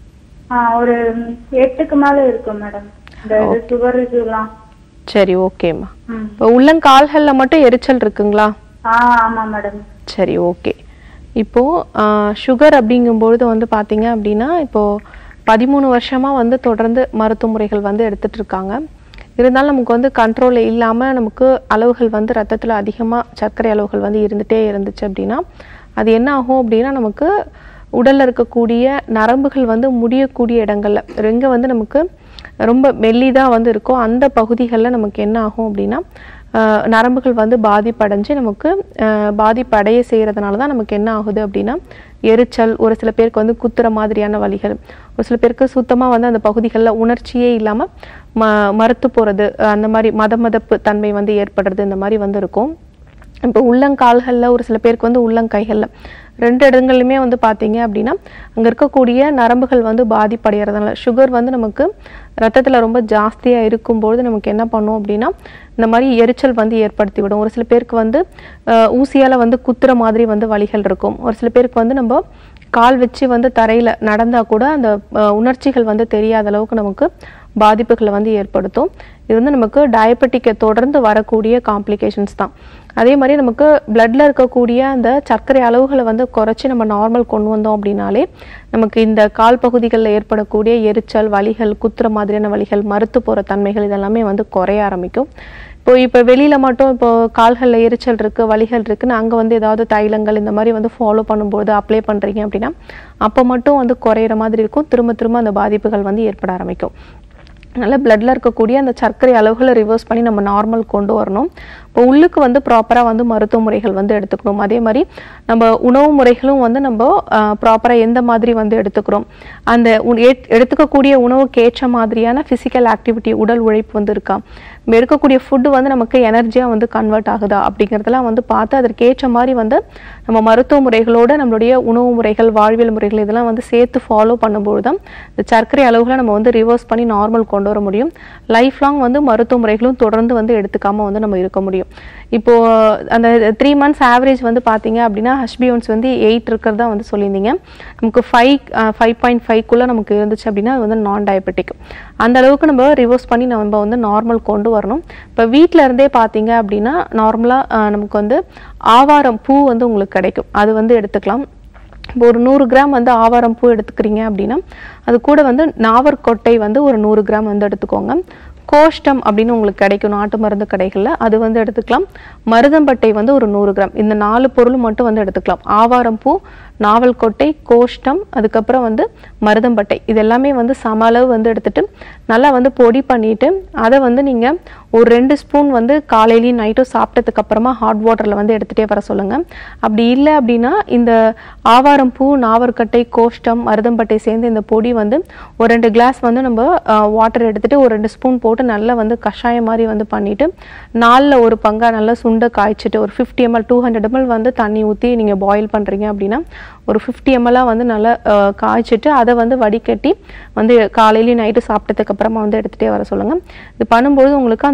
ஆஹ் ஒரு எட்டுக்கு மேல இருக்கு மேடம் இந்த சுகர் இதெல்லாம். சரி, ஓகேம்மா. இப்போ உள்ளங்கால்கள்ல மட்டும் எரிச்சல் இருக்குங்களா? ஆமா மேடம். சரி, ஓகே. இப்போ சுகர் அப்படிங்கும்பொழுது வந்து பாத்தீங்க அப்படின்னா இப்போ பதிமூணு வருஷமா வந்து தொடர்ந்து மருத்துவ முறைகள் வந்து எடுத்துட்டு இருக்காங்க. இருந்தாலும் நமக்கு வந்து கண்ட்ரோல் இல்லாம நமக்கு அளவுகள் வந்து ரத்தத்துல அதிகமா சர்க்கரை அளவுகள் வந்து இருந்துட்டே இருந்துச்சு அப்படின்னா அது என்ன ஆகும் அப்படின்னா நமக்கு உடல்ல இருக்கக்கூடிய நரம்புகள் வந்து முடியக்கூடிய இடங்கள்ல எங்க வந்து நமக்கு ரொம்ப மெல்லிதாக வந்து இருக்கும் அந்த பகுதிகளில் நமக்கு என்ன ஆகும் அப்படின்னா நரம்புகள் வந்து பாதிப்படைஞ்சு நமக்கு பாதிப்படைய செய்கிறதுனால தான் நமக்கு என்ன ஆகுது அப்படின்னா எரிச்சல், ஒரு சில பேருக்கு வந்து குத்துற மாதிரியான வலிகள், ஒரு சில பேருக்கு சுத்தமாக வந்து அந்த பகுதிகளில் உணர்ச்சியே இல்லாமல் ம மறுத்து போகிறது, அந்த மாதிரி மத மதப்பு தன்மை வந்து ஏற்படுறது, இந்த மாதிரி வந்து இருக்கும். இப்போ உள்ளங்கால்களில் ஒரு சில பேருக்கு வந்து உள்ளங்கைகளில் ரெண்டு இடங்கள்லையுமே வந்து பார்த்தீங்க அப்படின்னா அங்கே இருக்கக்கூடிய நரம்புகள் வந்து பாதிப்படைகிறதுனால சுகர் வந்து நமக்கு ரத்தத்தில் ரொம்ப ஜாஸ்தியாக இருக்கும்பொழுது நமக்கு என்ன பண்ணும் அப்படின்னா இந்த மாதிரி எரிச்சல் வந்து ஏற்படுத்தி விடும். ஒரு சில பேருக்கு வந்து ஊசியால் வந்து குத்துற மாதிரி வந்து வலிகள் இருக்கும். ஒரு சில பேருக்கு வந்து நம்ம கால் வச்சு வந்து தரையில் நடந்தால் கூட அந்த உணர்ச்சிகள் வந்து தெரியாத அளவுக்கு நமக்கு பாதிப்புகளை வந்து ஏற்படுத்தும். இது வந்து நமக்கு டயபெட்டிக்கை தொடர்ந்து வரக்கூடிய காம்ப்ளிகேஷன்ஸ் தான். அதே மாதிரி நமக்கு பிளட்ல இருக்கக்கூடிய அந்த சர்க்கரை அளவுகளை வந்து குறைச்சி நம்ம நார்மல் கொண்டு வந்தோம் அப்படின்னாலே நமக்கு இந்த கால் பகுதிகளில் ஏற்படக்கூடிய எரிச்சல், வலிகள், குத்துற மாதிரியான வலிகள், மறுத்து போகிற தன்மைகள் இதெல்லாமே வந்து குறைய ஆரம்பிக்கும். இப்போ இப்போ வெளியில் மட்டும் இப்போ கால்களில் எரிச்சல் இருக்குது, வலிகள் இருக்குன்னு அங்கே வந்து ஏதாவது தைலங்கள் இந்த மாதிரி வந்து ஃபாலோ பண்ணும்போது அப்ளை பண்ணுறீங்க அப்படின்னா அப்போ மட்டும் வந்து குறையிற மாதிரி இருக்கும். திரும்ப திரும்ப அந்த பாதிப்புகள் வந்து ஏற்பட ஆரம்பிக்கும். அதனால் பிளட்டில் இருக்கக்கூடிய அந்த சர்க்கரை அளவுகளை ரிவர்ஸ் பண்ணி நம்ம நார்மல் கொண்டு வரணும். இப்போ உள்ளுக்கு வந்து ப்ராப்பராக வந்து மருத்துவ முறைகள் வந்து எடுத்துக்கணும். அதே மாதிரி நம்ம உணவு முறைகளும் வந்து நம்ம ப்ராப்பராக எந்த மாதிரி வந்து எடுத்துக்கிறோம், அந்த எடுத்துக்கக்கூடிய உணவுக்கு ஏற்ற மாதிரியான ஃபிசிக்கல் ஆக்டிவிட்டி, உடல் உழைப்பு வந்து இருக்கா, நம்ம எடுக்கக்கூடிய ஃபுட்டு வந்து நமக்கு எனர்ஜியாக வந்து கன்வெர்ட் ஆகுதா அப்படிங்கிறதெல்லாம் வந்து பார்த்து அதற்கு ஏற்ற மாதிரி வந்து நம்ம மருத்துவ முறைகளோடு நம்மளுடைய உணவு முறைகள், வாழ்வியல் முறைகள் இதெல்லாம் வந்து சேர்த்து ஃபாலோ பண்ணும்போது தான் இந்த சர்க்கரை அளவுகளை நம்ம வந்து ரிவர்ஸ் பண்ணி நார்மல் கொண்டு வர முடியும். லைஃப் லாங் வந்து மருத்துவ முறைகளும் தொடர்ந்து வந்து எடுத்துக்காம வந்து நம்ம இருக்க முடியும். இப்போ அந்த த்ரீ மந்த்ஸ் ஆவரேஜ் வந்து பார்த்தீங்க அப்படின்னா ஹெச்பிஒன்ஸ் வந்து எயிட் இருக்கிறதா வந்து சொல்லியிருந்தீங்க. நமக்கு ஃபைவ் ஃபைவ் பாயிண்ட் ஃபைவ்க்குள்ளே நமக்கு இருந்துச்சு அப்படின்னா அது வந்து நான் டயபெட்டிக். அந்த அளவுக்கு நம்ம ரிவர்ஸ் பண்ணி நம்ம வந்து நார்மல் கொண்டு வரணும். இப்போ வீட்டில் இருந்தே பார்த்தீங்க அப்படின்னா நார்மலாக நமக்கு வந்து ஆவாரம் பூ வந்து உங்களுக்கு கிடைக்கும், அது வந்து எடுத்துக்கலாம். இப்போ ஒரு நூறு கிராம் வந்து ஆவாரம் பூ எடுத்துக்கிறீங்க அப்படின்னா அது கூட வந்து நாவற்கொட்டை வந்து ஒரு நூறு கிராம் வந்து எடுத்துக்கோங்க. கோஷ்டம் அப்படின்னு உங்களுக்கு கிடைக்கும் நாட்டு மருந்து கடைகளில், அது வந்து எடுத்துக்கலாம். மருதம்பட்டை வந்து ஒரு நூறு கிராம், இந்த நாலு பொருள் மட்டும் வந்து எடுத்துக்கலாம். ஆவாரம் பூ, நாவல்கொட்டை, கோஷ்டம், அதுக்கப்புறம் வந்து மருதம்பட்டை, இது எல்லாமே வந்து சம அளவு வந்து எடுத்துட்டு நல்லா வந்து பொடி பண்ணிட்டு அதை வந்து நீங்கள் ஒரு ரெண்டு ஸ்பூன் வந்து காலையிலையும் நைட்டும் சாப்பிட்டதுக்கு அப்புறமா ஹாட் வாட்டரில் வந்து எடுத்துகிட்டே வர சொல்லுங்கள். அப்படி இல்லை அப்படின்னா இந்த ஆவாரம் பூ, நாவற்கட்டை, கோஷ்டம், மருதம்பட்டை சேர்ந்து இந்த பொடி வந்து ஒரு ரெண்டு கிளாஸ் வந்து நம்ம வாட்டர் எடுத்துகிட்டு ஒரு ரெண்டு ஸ்பூன் போட்டு நல்லா வந்து கஷாயம் மாதிரி வந்து பண்ணிவிட்டு நாலில் ஒரு பங்காக நல்லா சுண்டை காய்ச்சிட்டு ஒரு fifty ML to hundred ML வந்து தண்ணி ஊற்றி நீங்கள் பாயில் பண்ணுறீங்க அப்படின்னா ஒரு ஃபிஃப்டி எம்எல்லாக வந்து நல்லா காய்ச்சிட்டு அதை வந்து வடிகட்டி வந்து காலையிலையும் நைட்டு சாப்பிட்டதுக்கு அப்புறமா வந்து எடுத்துகிட்டே வர சொல்லுங்கள். இது பண்ணும்போது உங்களுக்கு அந்த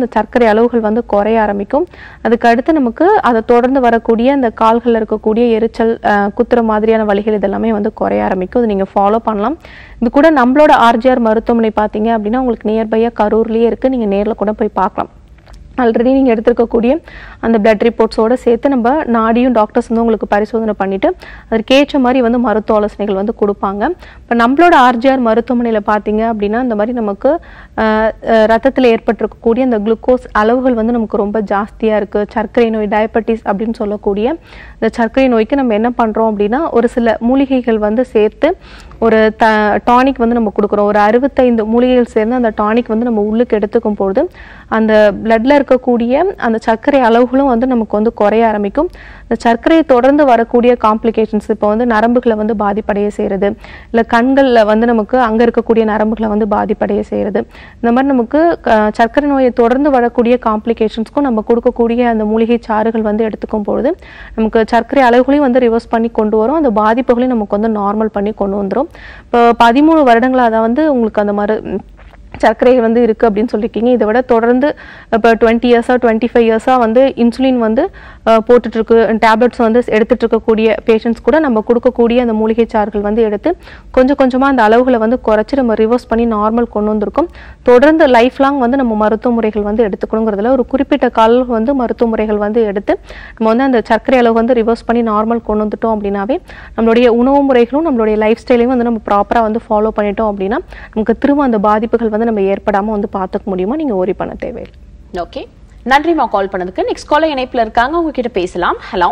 அந்த சர்க்கரை அளவுகள் வந்து குறைய ஆரம்பிக்கும். அதுக்கு அடுத்து நமக்கு அதை தொடர்ந்து வரக்கூடிய அந்த கால்களில் இருக்கக்கூடிய எரிச்சல், குத்துற மாதிரியான வலிகள் இதெல்லாமே வந்து குறைய ஆரம்பிக்கும். இது நீங்கள் ஃபாலோ பண்ணலாம். இது கூட நம்மளோட ஆர்ஜிஆர் மருத்துவமனை பார்த்தீங்க அப்படின்னா உங்களுக்கு நியர்பையாக கரூர்லேயே இருக்குது. நீங்கள் நேரில் கூட போய் பார்க்கலாம். ஆல்ரெடி நீங்கள் எடுத்துருக்கக்கூடிய அந்த பிளட் ரிப்போர்ட்ஸோடு சேர்த்து நம்ம நாடியும் டாக்டர்ஸ் வந்து உங்களுக்கு பரிசோதனை பண்ணிவிட்டு அதற்கேற்ற மாதிரி வந்து மருத்துவ ஆலோசனைகள் வந்து கொடுப்பாங்க. இப்போ நம்மளோட ஆர்ஜிஆர் மருத்துவமனையில் பார்த்தீங்க அப்படின்னா இந்த மாதிரி நமக்கு ரத்தத்தில் ஏற்பட்டிருக்கக்கூடிய அந்த குளுக்கோஸ் அளவுகள் வந்து நமக்கு ரொம்ப ஜாஸ்தியாக இருக்குது. சர்க்கரை நோய், டயபெட்டிஸ் அப்படின்னு சொல்லக்கூடிய இந்த சர்க்கரை நோய்க்கு நம்ம என்ன பண்ணுறோம் அப்படின்னா ஒரு சில மூலிகைகள் வந்து சேர்த்து ஒரு த டானிக் வந்து நம்ம கொடுக்குறோம். ஒரு அறுபத்தைந்து மூலிகைகள் சேர்ந்து அந்த டானிக் வந்து நம்ம உள்ளுக்கு எடுத்துக்கும் பொழுது அந்த பிளட்ல இருக்கக்கூடிய அந்த சர்க்கரை அளவுகளும் வந்து நமக்கு வந்து குறைய ஆரம்பிக்கும். இந்த சர்க்கரையை தொடர்ந்து வரக்கூடிய காம்ப்ளிகேஷன்ஸ், இப்போ வந்து நரம்புகளை வந்து பாதிப்படைய செய்கிறது, இல்லை கண்களில் வந்து நமக்கு அங்கே இருக்கக்கூடிய நரம்புகளை வந்து பாதிப்படைய செய்கிறது. இந்த மாதிரி நமக்கு சர்க்கரை நோயை தொடர்ந்து வரக்கூடிய காம்ப்ளிகேஷன்ஸ்க்கும் நம்ம கொடுக்கக்கூடிய அந்த மூலிகை சாறுகள் வந்து எடுத்துக்கும் பொழுது நமக்கு சர்க்கரை அளவுகளையும் வந்து ரிவர்ஸ் பண்ணி கொண்டு வரும். அந்த பாதிப்புகளையும் நமக்கு வந்து நார்மல் பண்ணி கொண்டு வந்துடும். இப்போ பதிமூணு வருடங்களாக தான் வந்து உங்களுக்கு அந்த மரு சர்க்கரை வந்து இருக்குது அப்படின்னு சொல்லியிருக்கீங்க. இதை விட தொடர்ந்து இப்போ டுவெண்ட்டி இயர்ஸாக டுவெண்ட்டி ஃபைவ் இயர்ஸாக வந்து இன்சுலின் வந்து போட்டுட்ருக்கு, டேப்லெட்ஸ் வந்து எடுத்துகிட்டு இருக்கக்கூடிய பேஷண்ட்ஸ் கூட நம்ம கொடுக்கக்கூடிய அந்த மூலிகை சாறுகள் வந்து எடுத்து கொஞ்சம் கொஞ்சமாக அந்த அளவுகளை வந்து குறைச்சி நம்ம ரிவர்ஸ் பண்ணி நார்மல் கொண்டு வந்திருக்கோம். தொடர்ந்து லைஃப் லாங் வந்து நம்ம மருத்துவ முறைகள் வந்து எடுத்துக்கணுங்கிறதுல ஒரு குறிப்பிட்ட கால வந்து மருத்துவ முறைகள் வந்து எடுத்து நம்ம வந்து அந்த சர்க்கரை அளவு வந்து ரிவர்ஸ் பண்ணி நார்மல் கொண்டு வந்துட்டோம் அப்படின்னாவே நம்மளுடைய உணவு முறைகளும் நம்மளுடைய லைஃப் ஸ்டைலையும் வந்து நம்ம ப்ராப்பராக வந்து ஃபாலோ பண்ணிட்டோம் அப்படின்னா நமக்கு திரும்ப அந்த பாதிப்புகள் வந்து நம்ம ஏற்படாம வந்து பார்த்துக்க முடியுமா? நீங்க ஓரி பண்ண தேவையில்லை. ஓகே, நன்றிமா கால் பண்ணதுக்கு. நெக்ஸ்ட் காலர் இணைப்புல இருக்காங்க, உங்க கிட்ட பேசலாம். ஹலோ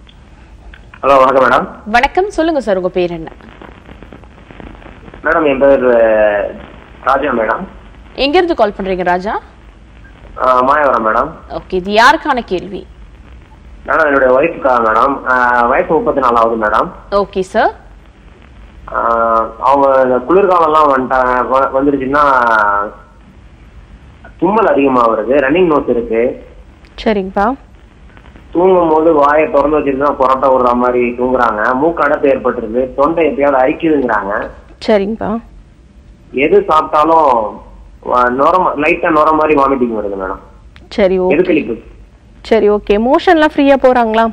ஹலோ வணக்கம் மேடம். வணக்கம், சொல்லுங்க சார், உங்க பேர் என்ன? மேடம் என் பேர் ராஜா மேடம். எங்க இருந்து கால் பண்றீங்க ராஜா? மாயவரம் மேடம். ஓகே, இது யாருக்கான கேள்வி? மேடம் என்னுடைய ஒய்ஃபுக்காக மேடம். வயசு முப்பத்தி நாலு ஆகுது மேடம். Okay sir. அவங்க இந்த குளிர்காலம்லாம் வந்துட்டாங்க வந்துருச்சுன்னா தும்மல் அதிகமா வருது, ரன்னிங் நோஸ் இருக்கு. சரிங்கப்பா. தூங்கும் போது வாயை திறந்து வச்சிருந்தா புரட்ட விடுற மாதிரி தூங்குறாங்க. மூக்கு அடைப்பு ஏற்பட்டுருது, தொண்டை எப்பயாவது அரிக்குதுங்கிறாங்க. சரிங்கப்பா. எது சாப்பிட்டாலும் நுரம் லைட்டா நுர மாதிரி வாமிட்டிங் வருது மேடம். சரி ஓகே. சரி ஓகே. மோஷன்லாம் ஃப்ரீயா போறாங்களா?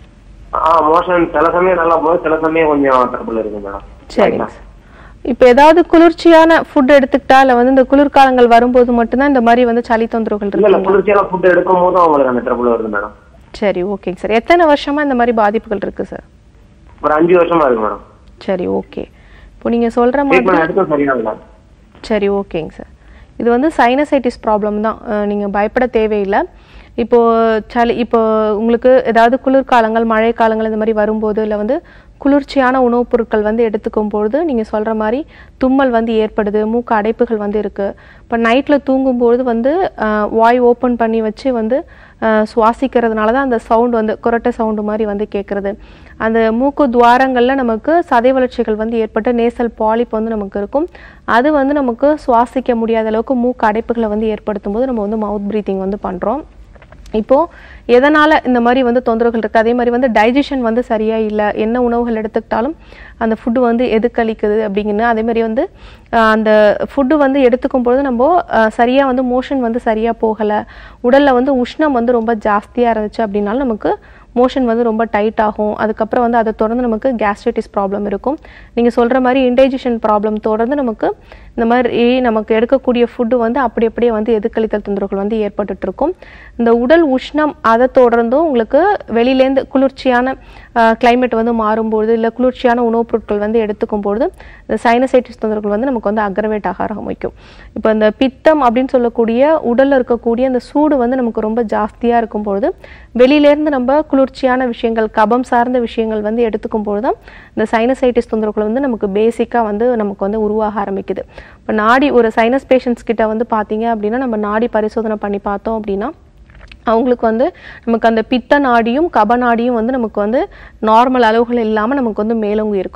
ஆ மோஷன் சில சமயம் நல்லா போகுது, சில சமயம் கொஞ்சம் ட்ரபிள் இருக்கு மேடம். சரிங்க. இப்போ ஏதாவது குளிர்ச்சியான ஃபுட் எடுத்துக்கிட்டா இல்லை வந்து இந்த குளிர்காலங்கள் வரும்போது மட்டும்தான் இந்த மாதிரி வந்து சளி தொந்தரவுகள் இருக்கு? இல்ல, குளிர்ச்சியான ஃபுட் எடுக்கும் போது அவங்களுக்கு அந்த ட்ரபிள் வருது மேடம். சரி ஓகேங்க சார். எத்தனை வருஷமா இந்த மாதிரி பாதிப்புகள் இருக்கு சார்? ஒரு அஞ்சு வருஷமா இருக்கு மேடம். சரி ஓகே. இப்போ நீங்க சொல்ற மாதிரி சரி ஓகேங்க சார். இது வந்து சைனசைட்டிஸ் ப்ராப்ளம் தான், நீங்க பயப்பட தேவையில்லை. இப்போ சளி இப்போ உங்களுக்கு ஏதாவது குளிர்காலங்கள், மழை காலங்கள் இந்த மாதிரி வரும்போது இல்லை வந்து குளிர்ச்சியான உணவுப் பொருட்கள் வந்து எடுத்துக்கும் பொழுது நீங்கள் சொல்கிற மாதிரி தும்மல் வந்து ஏற்படுது, மூக்கு அடைப்புகள் வந்து இருக்குது. இப்போ நைட்டில் தூங்கும்போது வந்து வாய் ஓப்பன் பண்ணி வச்சு வந்து சுவாசிக்கிறதுனால தான் அந்த சவுண்டு வந்து குரட்டை சவுண்டு மாதிரி வந்து கேட்குறது. அந்த மூக்கு துவாரங்களில் நமக்கு சதை வளர்ச்சிகள் வந்து ஏற்பட்டு நேசல் பாலிப் வந்து நமக்கு இருக்கும். அது வந்து நமக்கு சுவாசிக்க முடியாத அளவுக்கு மூக்கு அடைப்புகளை வந்து ஏற்படுத்தும் போது நம்ம வந்து மவுத் ப்ரீத்திங் வந்து பண்ணுறோம். இப்போது எதனால் இந்த மாதிரி வந்து தொந்தரவுகள் இருக்குது? அதே மாதிரி வந்து டைஜஷன் வந்து சரியாக இல்லை, என்ன உணவுகள் எடுத்துக்கிட்டாலும் அந்த ஃபுட்டு வந்து எதுக்களிக்குது அப்படிங்கன்னு. அதே மாதிரி வந்து அந்த ஃபுட்டு வந்து எடுத்துக்கும் பொழுது நம்ம சரியாக வந்து மோஷன் வந்து சரியாக போகலை, உடலில் வந்து உஷ்ணம் வந்து ரொம்ப ஜாஸ்தியாக இருந்துச்சு அப்படின்னாலும் நமக்கு மோஷன் வந்து ரொம்ப டைட் ஆகும். அதுக்கப்புறம் வந்து அதை தொடர்ந்து நமக்கு கேஸ்ட்ரைட்டிஸ் ப்ராப்ளம் இருக்கும். நீங்கள் சொல்கிற மாதிரி இன்டைஜஷன் ப்ராப்ளம் தொடர்ந்து நமக்கு இந்த மாதிரி நமக்கு எடுக்கக்கூடிய ஃபுட்டு வந்து அப்படி அப்படியே வந்து எதுக்களித்தல் தொந்தரவுகள் வந்து ஏற்பட்டுருக்கும். இந்த உடல் உஷ்ணம் அதை தொடர்ந்தும் உங்களுக்கு வெளியிலேருந்து குளிர்ச்சியான கிளைமேட் வந்து மாறும்பொழுது இல்லை குளிர்ச்சியான உணவுப் பொருட்கள் வந்து எடுத்துக்கும் பொழுது இந்த சைனசைட்டிஸ் தொந்தரவுகள் வந்து நமக்கு வந்து அக்ரவேட் ஆக ஆரம்பிக்கும். இப்போ இந்த பித்தம் அப்படின்னு சொல்லக்கூடிய உடலில் இருக்கக்கூடிய அந்த சூடு வந்து நமக்கு ரொம்ப ஜாஸ்தியாக இருக்கும் பொழுது வெளியிலேருந்து நம்ம குளிர்ச்சியான விஷயங்கள், கபம் சார்ந்த விஷயங்கள் வந்து எடுத்துக்கும் பொழுது தான் இந்த சைனசைட்டிஸ் தொந்தரவுகள் வந்து நமக்கு பேசிக்காக வந்து நமக்கு வந்து உருவாக ஆரம்பிக்குது. இப்போ நாடி ஒரு சைனஸ் பேஷண்ட்ஸ் கிட்ட வந்து பார்த்தீங்க அப்படின்னா நம்ம நாடி பரிசோதனை பண்ணி பார்த்தோம் அப்படின்னா அவங்களுக்கு வந்து நமக்கு அந்த பித்த நாடியும் கப நாடியும் வந்து நமக்கு வந்து நார்மல் அளவுகள் இல்லாமல் நமக்கு வந்து மேலோங்கி இருக்கும்.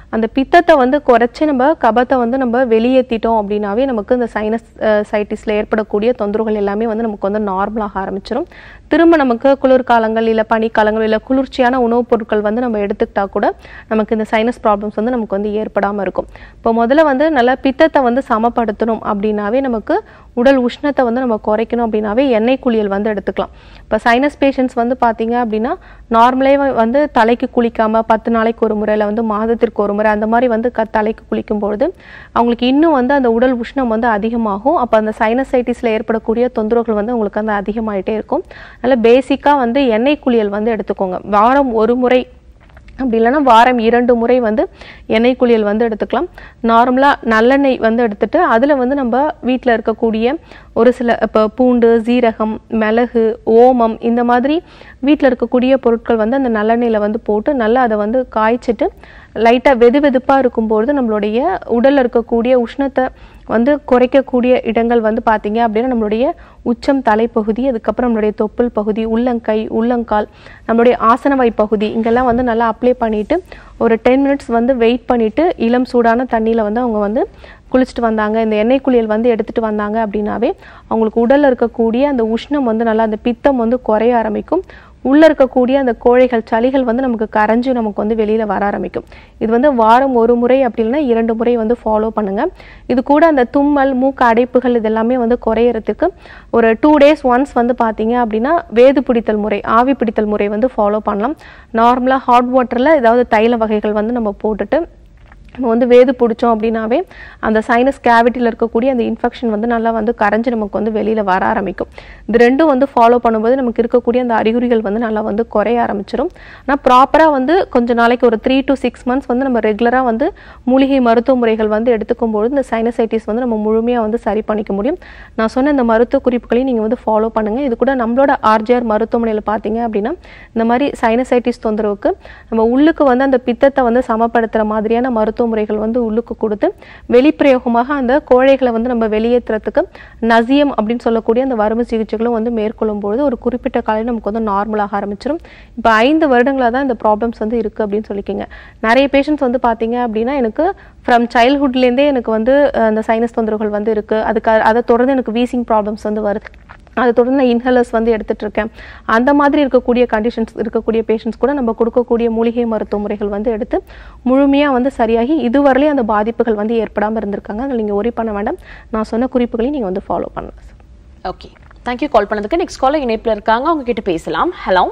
அந்த பித்தத்தை வந்து குறைச்சி நம்ம கபத்தை வந்து நம்ம வெளியேற்றிட்டோம் அப்படின்னாவே நமக்கு இந்த சைனஸ் சைட்டிஸில் ஏற்படக்கூடிய தொந்தரவுகள் எல்லாமே வந்து நமக்கு வந்து நார்மலாக ஆரம்பிச்சிடும். திரும்ப நமக்கு குளிர்காலங்கள் இல்லை பனிக்காலங்கள் இல்லை குளிர்ச்சியான உணவுப் பொருட்கள் வந்து நம்ம எடுத்துக்கிட்டா கூட நமக்கு இந்த சைனஸ் ப்ராப்ளம்ஸ் வந்து நமக்கு வந்து ஏற்படாமல் இருக்கும். இப்போ முதல்ல வந்து நல்லா பித்தத்தை வந்து சமப்படுத்தணும் அப்படின்னாவே நமக்கு உடல் உஷ்ணத்தை வந்து நம்ம குறைக்கணும் அப்படின்னாவே எண்ணெய் குளியல் வந்து எடுத்துக்கலாம். இப்போ சைனஸ் பேஷண்ட்ஸ் வந்து பார்த்தீங்க அப்படின்னா நார்மலே வந்து தலைக்கு குளிக்காமல் பத்து நாளைக்கு ஒரு முறை இல்லை வந்து மாதத்திற்கு ஒரு முறை அந்த மாதிரி வந்து க தலைக்கு குளிக்கும் பொழுது அவங்களுக்கு இன்னும் வந்து அந்த உடல் உஷ்ணம் வந்து அதிகமாகும். அப்போ அந்த சைனசைட்டிஸில் ஏற்படக்கூடிய தொந்தரவுகள் வந்து உங்களுக்கு வந்து அதிகமாகிட்டே இருக்கும். அதனால் பேசிக்காக வந்து எண்ணெய் குளியல் வந்து எடுத்துக்கோங்க. வாரம் ஒரு முறை அப்படி இல்லைன்னா வாரம் இரண்டு முறை வந்து எண்ணெய் குளியல் வந்து எடுத்துக்கலாம். நார்மலாக நல்லெண்ணெய் வந்து எடுத்துட்டு அதில் வந்து நம்ம வீட்டில் இருக்கக்கூடிய ஒரு சில இப்போ பூண்டு, சீரகம், மிளகு, ஓமம் இந்த மாதிரி வீட்டில் இருக்கக்கூடிய பொருட்கள் வந்து அந்த நல்லெண்ணெயில் வந்து போட்டு நல்லா அதை வந்து காய்ச்சிட்டு லைட்டாக வெது வெதுப்பாக இருக்கும்பொழுது நம்மளுடைய உடலில் இருக்கக்கூடிய உஷ்ணத்தை வந்து குறைக்கக்கூடிய இடங்கள் வந்து பார்த்தீங்க அப்படின்னா நம்மளுடைய உச்சம் தலைப்பகுதி, அதுக்கப்புறம் நம்மளுடைய தொப்புள் பகுதி, உள்ளங்கை, உள்ளங்கால், நம்மளுடைய ஆசனவாய் பகுதி இங்கெல்லாம் வந்து நல்லா அப்ளை பண்ணிவிட்டு ஒரு டென் மினிட்ஸ் வந்து வெயிட் பண்ணிவிட்டு இளம் சூடான தண்ணியில் வந்து அவங்க வந்து குளிச்சுட்டு வந்தாங்க, இந்த எண்ணெய் குளியல் வந்து எடுத்துகிட்டு வந்தாங்க அப்படின்னாவே அவங்களுக்கு உடலில் இருக்கக்கூடிய அந்த உஷ்ணம் வந்து நல்லா அந்த பித்தம் வந்து குறைய ஆரம்பிக்கும். உள்ளே இருக்கக்கூடிய அந்த கோழைகள் சளிகள் வந்து நமக்கு கரைஞ்சி நமக்கு வந்து வெளியில் வர ஆரம்பிக்கும். இது வந்து வாரம் ஒரு முறை அப்படி இல்லைன்னா இரண்டு முறை வந்து ஃபாலோ பண்ணுங்கள். இது கூட அந்த தும்மல், மூக்கு அடைப்புகள் இதெல்லாமே வந்து குறையிறதுக்கு ஒரு டூ டேஸ் ஒன்ஸ் வந்து பார்த்தீங்க அப்படின்னா வேது பிடித்தல் முறை, ஆவி பிடித்தல் முறை வந்து ஃபாலோ பண்ணலாம். நார்மலாக ஹாட் வாட்டரில் ஏதாவது தைல வகைகள் வந்து நம்ம போட்டுட்டு நம்ம வந்து வேது பிடிச்சோம் அப்படின்னாவே அந்த சைனஸ் கேவிட்டியில் இருக்கக்கூடிய அந்த இன்ஃபெக்ஷன் வந்து நல்லா வந்து கரைஞ்சி நமக்கு வந்து வெளியில் வர ஆரம்பிக்கும். இது ரெண்டும் வந்து ஃபாலோ பண்ணும்போது நமக்கு இருக்கக்கூடிய அந்த அறிகுறிகள் வந்து நல்லா வந்து குறைய ஆரம்பிச்சிடும். ஆனால் ப்ராப்பராக வந்து கொஞ்சம் நாளைக்கு ஒரு த்ரீ டு சிக்ஸ் மந்த்ஸ் வந்து நம்ம ரெகுலராக வந்து மூலிகை மருத்துவ முறைகள் வந்து எடுத்துக்கும்போது இந்த சைனசைட்டிஸ் வந்து நம்ம முழுமையாக வந்து சரி பண்ணிக்க முடியும். நான் சொன்ன இந்த மருத்துவ குறிப்புகளையும் நீங்கள் வந்து ஃபாலோ பண்ணுங்கள். இது கூட நம்மளோட ஆர்ஜிஆர் மருத்துவமனையில் பார்த்தீங்க அப்படின்னா இந்த மாதிரி சைனசைட்டிஸ் தொந்தரவுக்கு நம்ம உள்ளுக்கு வந்து அந்த பித்தத்தை வந்து சமப்படுத்துகிற மாதிரியான மருத்துவ முறைகள் வந்து உள்ளுக்கு கொடுத்து வெளிப்பிரயோகமாக அந்த கோழைகளை வந்து நம்ம வெளியேற்றுறதுக்கு நசியம் அப்படின்னு சொல்லக்கூடிய அந்த வரும சிகிச்சைகளும் வந்து மேற்கொள்ளும் பொழுது ஒரு குறிப்பிட்ட காலையில் நமக்கு வந்து நார்மலாக ஆரம்பிச்சிடும். இப்போ ஐந்து வருடங்களாக தான் இந்த ப்ராப்ளம்ஸ் வந்து இருக்குது அப்படின்னு சொல்லிக்கிங்க. நிறைய பேஷண்ட்ஸ் வந்து பார்த்தீங்க அப்படின்னா எனக்கு ஃப்ரம் சைல்ட்ஹுட்லேருந்தே எனக்கு வந்து அந்த சைனஸ் தொந்தரவுகள் வந்து இருக்குது, அதுக்கு அதை தொடர்ந்து எனக்கு வீசிங் ப்ராப்ளம்ஸ் வந்து வருது, அதை தொடர்ந்து நான் இன்ஹேலர்ஸ் வந்து எடுத்துகிட்டு இருக்கேன், அந்த மாதிரி இருக்கக்கூடிய கண்டிஷன்ஸ் இருக்கக்கூடிய பேஷண்ட்ஸ் கூட நம்ம கொடுக்கக்கூடிய மூலிகை மருத்துவ முறைகள் வந்து எடுத்து முழுமையாக வந்து சரியாகி இதுவரையிலே அந்த பாதிப்புகள் வந்து ஏற்படாமல் இருந்திருக்காங்க. அதில் நீங்கள் ஒரி பண்ண வேண்டாம். நான் சொன்ன குறிப்புகளையும் நீங்கள் வந்து ஃபாலோ பண்ணலாம் சார். ஓகே, தேங்க்யூ கால் பண்ணதுக்கு. நெக்ஸ்ட் காலர் இணைப்பில் இருக்காங்க, அவங்க கிட்ட பேசலாம். ஹலோ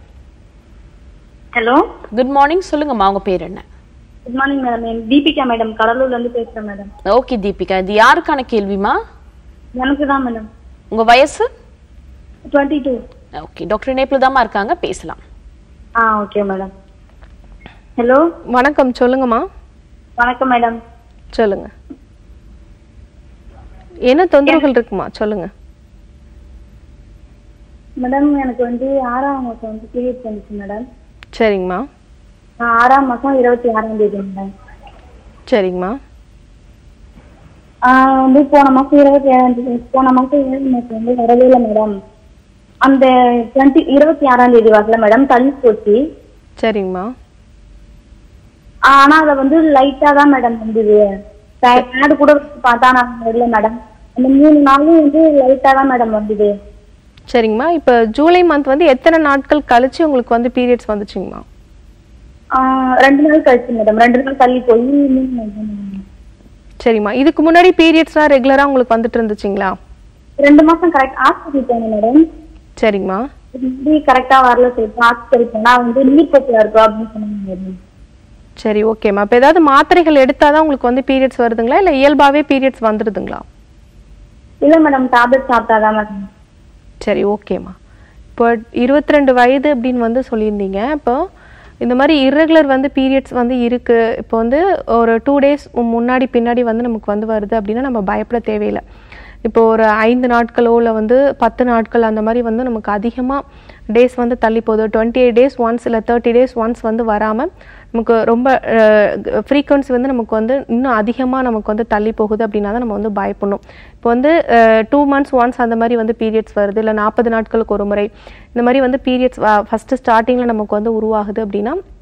ஹலோ குட் மார்னிங், சொல்லுங்கம்மா உங்க பேர் என்ன? Good morning madam, Deepika madam, கடலூர்ல இருந்து பேசுறேன் மேடம். ஓகே தீபிகா, இது யாருக்கான கேள்விமா? எனக்கு தான் மேடம். உங்க வயசு? Twenty two. ஓகே, டாக்டர் இணைப்பில் தாம்மா இருக்காங்க, பேசலாம். ஆ ஓகே மேடம். ஹலோ வணக்கம், சொல்லுங்கம்மா. வணக்கம் மேடம். சொல்லுங்க, என்ன தொந்தரவுகள் இருக்குமா சொல்லுங்க. மேடம் எனக்கு வந்து ஆறாம் மாசம் வந்து பீரியட்ஸ் வந்துச்சு மேடம். சரிங்கம்மா. ஆறாம் மாசம் இருபத்தி ஆறாம் தேதி மேடம். சரிங்கம்மா. வந்து போன மாசம் இருபத்தி ஏழாம் தேதி போன மாசம் ஏழு மாசம் வந்து வரவே இல்லை மேடம். அந்த டுவெண்ட்டி இருபத்தி ஆறாம் தேதி வரல மேடம், தள்ளி போச்சு. சரிங்கம்மா. ஆனா அதை வந்து லைட்டா தான் மேடம் வந்தது. பேடு கூட பார்த்தா நான் வரல மேடம். அந்த மூணு நாளும் வந்து லைட்டா தான் மேடம் வந்தது. சரிங்கம்மா. இப்போ ஜூலை மந்த் வந்து எத்தனை நாட்கள் கழிச்சு உங்களுக்கு வந்து பீரியட்ஸ் வந்துச்சுங்கம்மா? ரெண்டு நாள் கழிச்சு மேடம், ரெண்டு நாள் தள்ளி போய். சரிம்மா. இதுக்கு முன்னாடி பீரியட்ஸ்லாம் ரெகுலரா உங்களுக்கு வந்துட்டு இருந்துச்சுங்களா? ரெண்டு மாசம் கரெக்ட் ஹாஸ்பிட்டல் போனேன் மேடம். சரிங்கம்மா. இது கரெக்டா வரல சொல்லிட்டு ஹாஸ்பிட்டல் போனா வந்து நீர் கொட்டியா இருக்கும் அப்படின்னு சொன்னாங்க. சரி, ஓகேம்மா. இப்போ ஏதாவது மாத்திரைகள் எடுத்தாதான் உங்களுக்கு வந்து பீரியட்ஸ் வருதுங்களா இல்லை இயல்பாவே பீரியட்ஸ் வந்துடுதுங்களா? இல்ல மேடம், டேப்லெட் சாப்பிட்டாதான் மேடம். சரி, ஓகேம்மா. இப்போ இருபத்தி ரெண்டு வயது அப்படின்னு வந்து சொல்லியிருந்தீங்க. இப்போ இந்த மாதிரி இர்ரெகுலர் வந்து பீரியட்ஸ் வந்து இருக்குது, இப்போ வந்து ஒரு டூ டேஸ் முன்னாடி பின்னாடி வந்து நமக்கு வந்து வருது அப்படின்னா நம்ம பயப்பட தேவையில்லை. இப்போ ஒரு ஐந்து நாட்களோ இல்லை வந்து பத்து நாட்கள் அந்த மாதிரி வந்து நமக்கு அதிகமாக டேஸ் வந்து தள்ளி போகுது, டுவெண்ட்டி எயிட் டேஸ் ஒன்ஸ் இல்லை தேர்ட்டி டேஸ் ஒன்ஸ் வந்து வராமல் நமக்கு ரொம்ப ஃப்ரீக்வன்சி வந்து நமக்கு வந்து இன்னும் அதிகமாக நமக்கு வந்து தள்ளி போகுது அப்படின்னா தான் நம்ம வந்து பயப்படணும். இப்போ வந்து டூ மந்த்ஸ் ஒன்ஸ் அந்த மாதிரி வந்து பீரியட்ஸ் வருது, இல்லை நாற்பது நாட்களுக்கு ஒரு முறை இந்த மாதிரி வந்து பீரியட்ஸ் ஃபஸ்ட்டு ஸ்டார்டிங்கில் நமக்கு வந்து உருவாகுது அப்படின்னா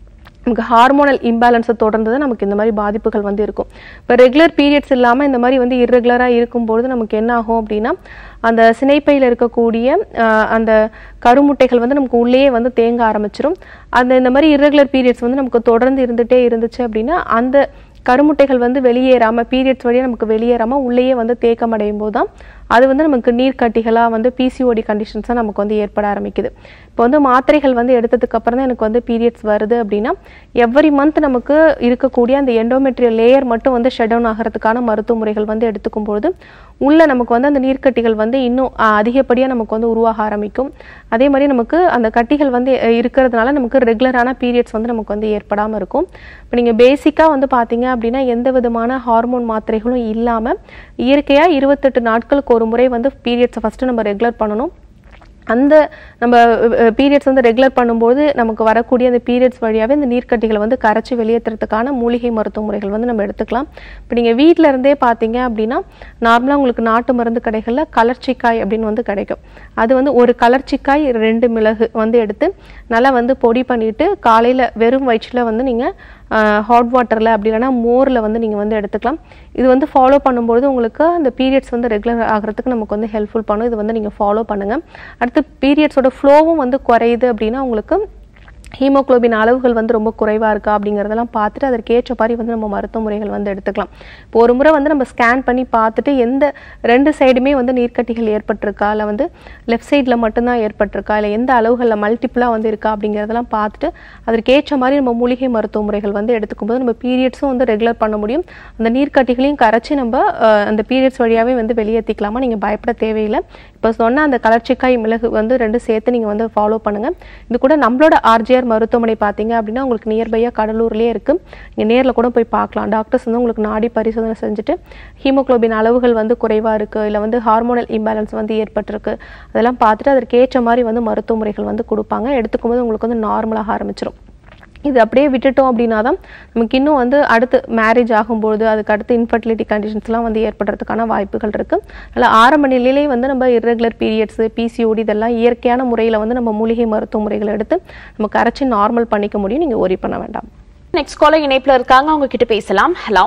நமக்கு ஹார்மோனல் இம்பேலன்ஸை தொடர்ந்து தான் நமக்கு இந்த மாதிரி பாதிப்புகள் வந்து இருக்கும். இப்போ ரெகுலர் பீரியட்ஸ் இல்லாமல் இந்த மாதிரி வந்து இர்ரெகுலராக இருக்கும்பொழுது நமக்கு என்ன ஆகும் அப்படின்னா அந்த சினைப்பையில் இருக்கக்கூடிய அந்த கருமுட்டைகள் வந்து நமக்கு உள்ளேயே வந்து தேங்க ஆரம்பிச்சிடும். அந்த இந்த மாதிரி இர்ரெகுலர் பீரியட்ஸ் வந்து நமக்கு தொடர்ந்து இருந்துகிட்டே இருந்துச்சு அப்படின்னா அந்த கருமுட்டைகள் வந்து வெளியேறாமல் பீரியட்ஸ் வழியாக நமக்கு வெளியேறாமல் உள்ளேயே வந்து தேக்கம் அடையும் போது தான் அது வந்து நமக்கு நீர்க்கட்டிகளாக வந்து பிசிஓடி கண்டிஷன்ஸாக நமக்கு வந்து ஏற்பட ஆரம்பிக்குது. இப்போ வந்து மாத்திரைகள் வந்து எடுத்ததுக்கு அப்புறம் தான் எனக்கு வந்து பீரியட்ஸ் வருது அப்படின்னா எவ்ரி மந்த் நமக்கு இருக்கக்கூடிய அந்த எண்டோமெட்ரியல் லேயர் மட்டும் வந்து ஷட் டவுன் ஆகிறதுக்கான மருத்துவ முறைகள் வந்து எடுத்துக்கும் பொழுது உள்ள நமக்கு வந்து அந்த நீர்க்கட்டிகள் வந்து இன்னும் அதிகப்படியாக நமக்கு வந்து உருவாக ஆரம்பிக்கும். அதே மாதிரி நமக்கு அந்த கட்டிகள் வந்து இருக்கிறதுனால நமக்கு ரெகுலரான பீரியட்ஸ் வந்து நமக்கு வந்து ஏற்படாமல் இருக்கும். இப்போ நீங்கள் பேசிக்காக வந்து பார்த்தீங்க அப்படின்னா எந்த விதமான ஹார்மோன் மாத்திரைகளும் இல்லாமல் இயற்கையாக இருபத்தெட்டு நாட்களுக்கு ஒரு முறை வந்து பீரியட்ஸை ஃபஸ்ட்டு நம்ம ரெகுலர் பண்ணணும். அந்த நம்ம பீரியட்ஸ் வந்து ரெகுலர் பண்ணும்போது நமக்கு வரக்கூடிய அந்த பீரியட்ஸ் வழியாகவே இந்த நீர்க்கட்டிகளை வந்து கரைச்சி வெளியேற்றுறதுக்கான மூலிகை மருத்துவ முறைகள் வந்து நம்ம எடுத்துக்கலாம். இப்போ நீங்கள் வீட்டில் இருந்தே பார்த்தீங்க அப்படின்னா நார்மலாக உங்களுக்கு நாட்டு மருந்து கடைகளில் கலர்ச்சிக்காய் அப்படின்னு வந்து கிடைக்கும். அது வந்து ஒரு கலர்ச்சிக்காய் ரெண்டு மிளகு வந்து எடுத்து நல்லா வந்து பொடி பண்ணிவிட்டு காலையில் வெறும் வயிற்றில் வந்து நீங்கள் ஹாட் வாட்டரில் அப்படி இல்லைனா மோரில் வந்து நீங்கள் வந்து எடுத்துக்கலாம். இது வந்து ஃபாலோ பண்ணும்போது உங்களுக்கு அந்த பீரியட்ஸ் வந்து ரெகுலர் ஆகிறதுக்கு நமக்கு வந்து ஹெல்ப்ஃபுல் பண்ணும். இது வந்து நீங்கள் ஃபாலோ பண்ணுங்கள். அடுத்து பீரியட்ஸோட ஃப்ளோவும் வந்து குறையுது அப்படின்னா உங்களுக்கு ஹீமோக்ளோபின் அளவுகள் வந்து ரொம்ப குறைவாக இருக்கா அப்படிங்கிறதெல்லாம் பார்த்துட்டு அதற்கேற்ற மாதிரி வந்து நம்ம மருத்துவ முறைகள் வந்து எடுத்துக்கலாம். இப்போ ஒரு முறை வந்து நம்ம ஸ்கேன் பண்ணி பார்த்துட்டு எந்த ரெண்டு சைடுமே வந்து நீர்க்கட்டிகள் ஏற்பட்டிருக்கா இல்லை வந்து லெஃப்ட் சைடில் மட்டும்தான் ஏற்பட்டிருக்கா இல்லை எந்த அளவுகளில் மல்டிப்புளாக வந்து இருக்கா அப்படிங்கிறதெல்லாம் பார்த்துட்டு அதற்கேற்ற மாதிரி நம்ம மூலிகை மருத்துவ முறைகள் வந்து எடுத்துக்கும்போது நம்ம பீரியட்ஸும் வந்து ரெகுலர் பண்ண முடியும். அந்த நீர்க்கட்டிகளையும் கரைச்சி நம்ம அந்த பீரியட்ஸ் வழியாகவே வந்து வெளியேற்றிக்கலாமா, நீங்கள் பயப்பட தேவையில்லை. இப்போ சொன்ன அந்த கலர்ச்சிக்காய் மிளகு வந்து ரெண்டு சேர்த்து நீங்கள் வந்து ஃபாலோ பண்ணுங்கள். இது கூட நம்மளோட ஆர்ஜிஆர் மருத்துவமனை பார்த்தீங்க அப்படின்னா உங்களுக்கு நியர்பையாக கடலூர்லேயே இருக்குது. நீங்கள் நேரில் கூட போய் பார்க்கலாம். டாக்டர்ஸ் வந்து உங்களுக்கு நாடி பரிசோதனை செஞ்சுட்டு ஹீமோக்ளோபின் அளவுகள் வந்து குறைவாக இருக்குது இல்லை வந்து ஹார்மோனல் இம்பேலன்ஸ் வந்து ஏற்பட்டிருக்கு அதெல்லாம் பார்த்துட்டு அதற்கேற்ற மாதிரி வந்து மருத்துவ முறைகள் வந்து கொடுப்பாங்க. எடுத்துக்கும்போது உங்களுக்கு வந்து நார்மலாக ஆரம்பிச்சிடும். இது அப்படியே விட்டுட்டோம் அப்படின்னா தான் நமக்கு இன்னும் வந்து அடுத்து மேரேஜ் ஆகும்போது அதுக்கு அடுத்து இன்ஃபர்டிலிட்டி கண்டிஷன்ஸ்லாம் வந்து ஏற்படுறதுக்கான வாய்ப்புகள் இருக்குது. அதில் ஆரம்ப நிலையிலே வந்து நம்ம இர்ரெகுலர் பீரியட்ஸு பிசிஓடி இதெல்லாம் இயற்கையான முறையில் வந்து நம்ம மூலிகை மருத்துவ முறைகள் எடுத்து நம்ம கரைச்சி நார்மல் பண்ணிக்க முடியும். நீங்கள் ஒரி பண்ண வேண்டாம். நெக்ஸ்ட் காலர் இணைப்பில் இருக்காங்க, அவங்க கிட்ட பேசலாம். ஹலோ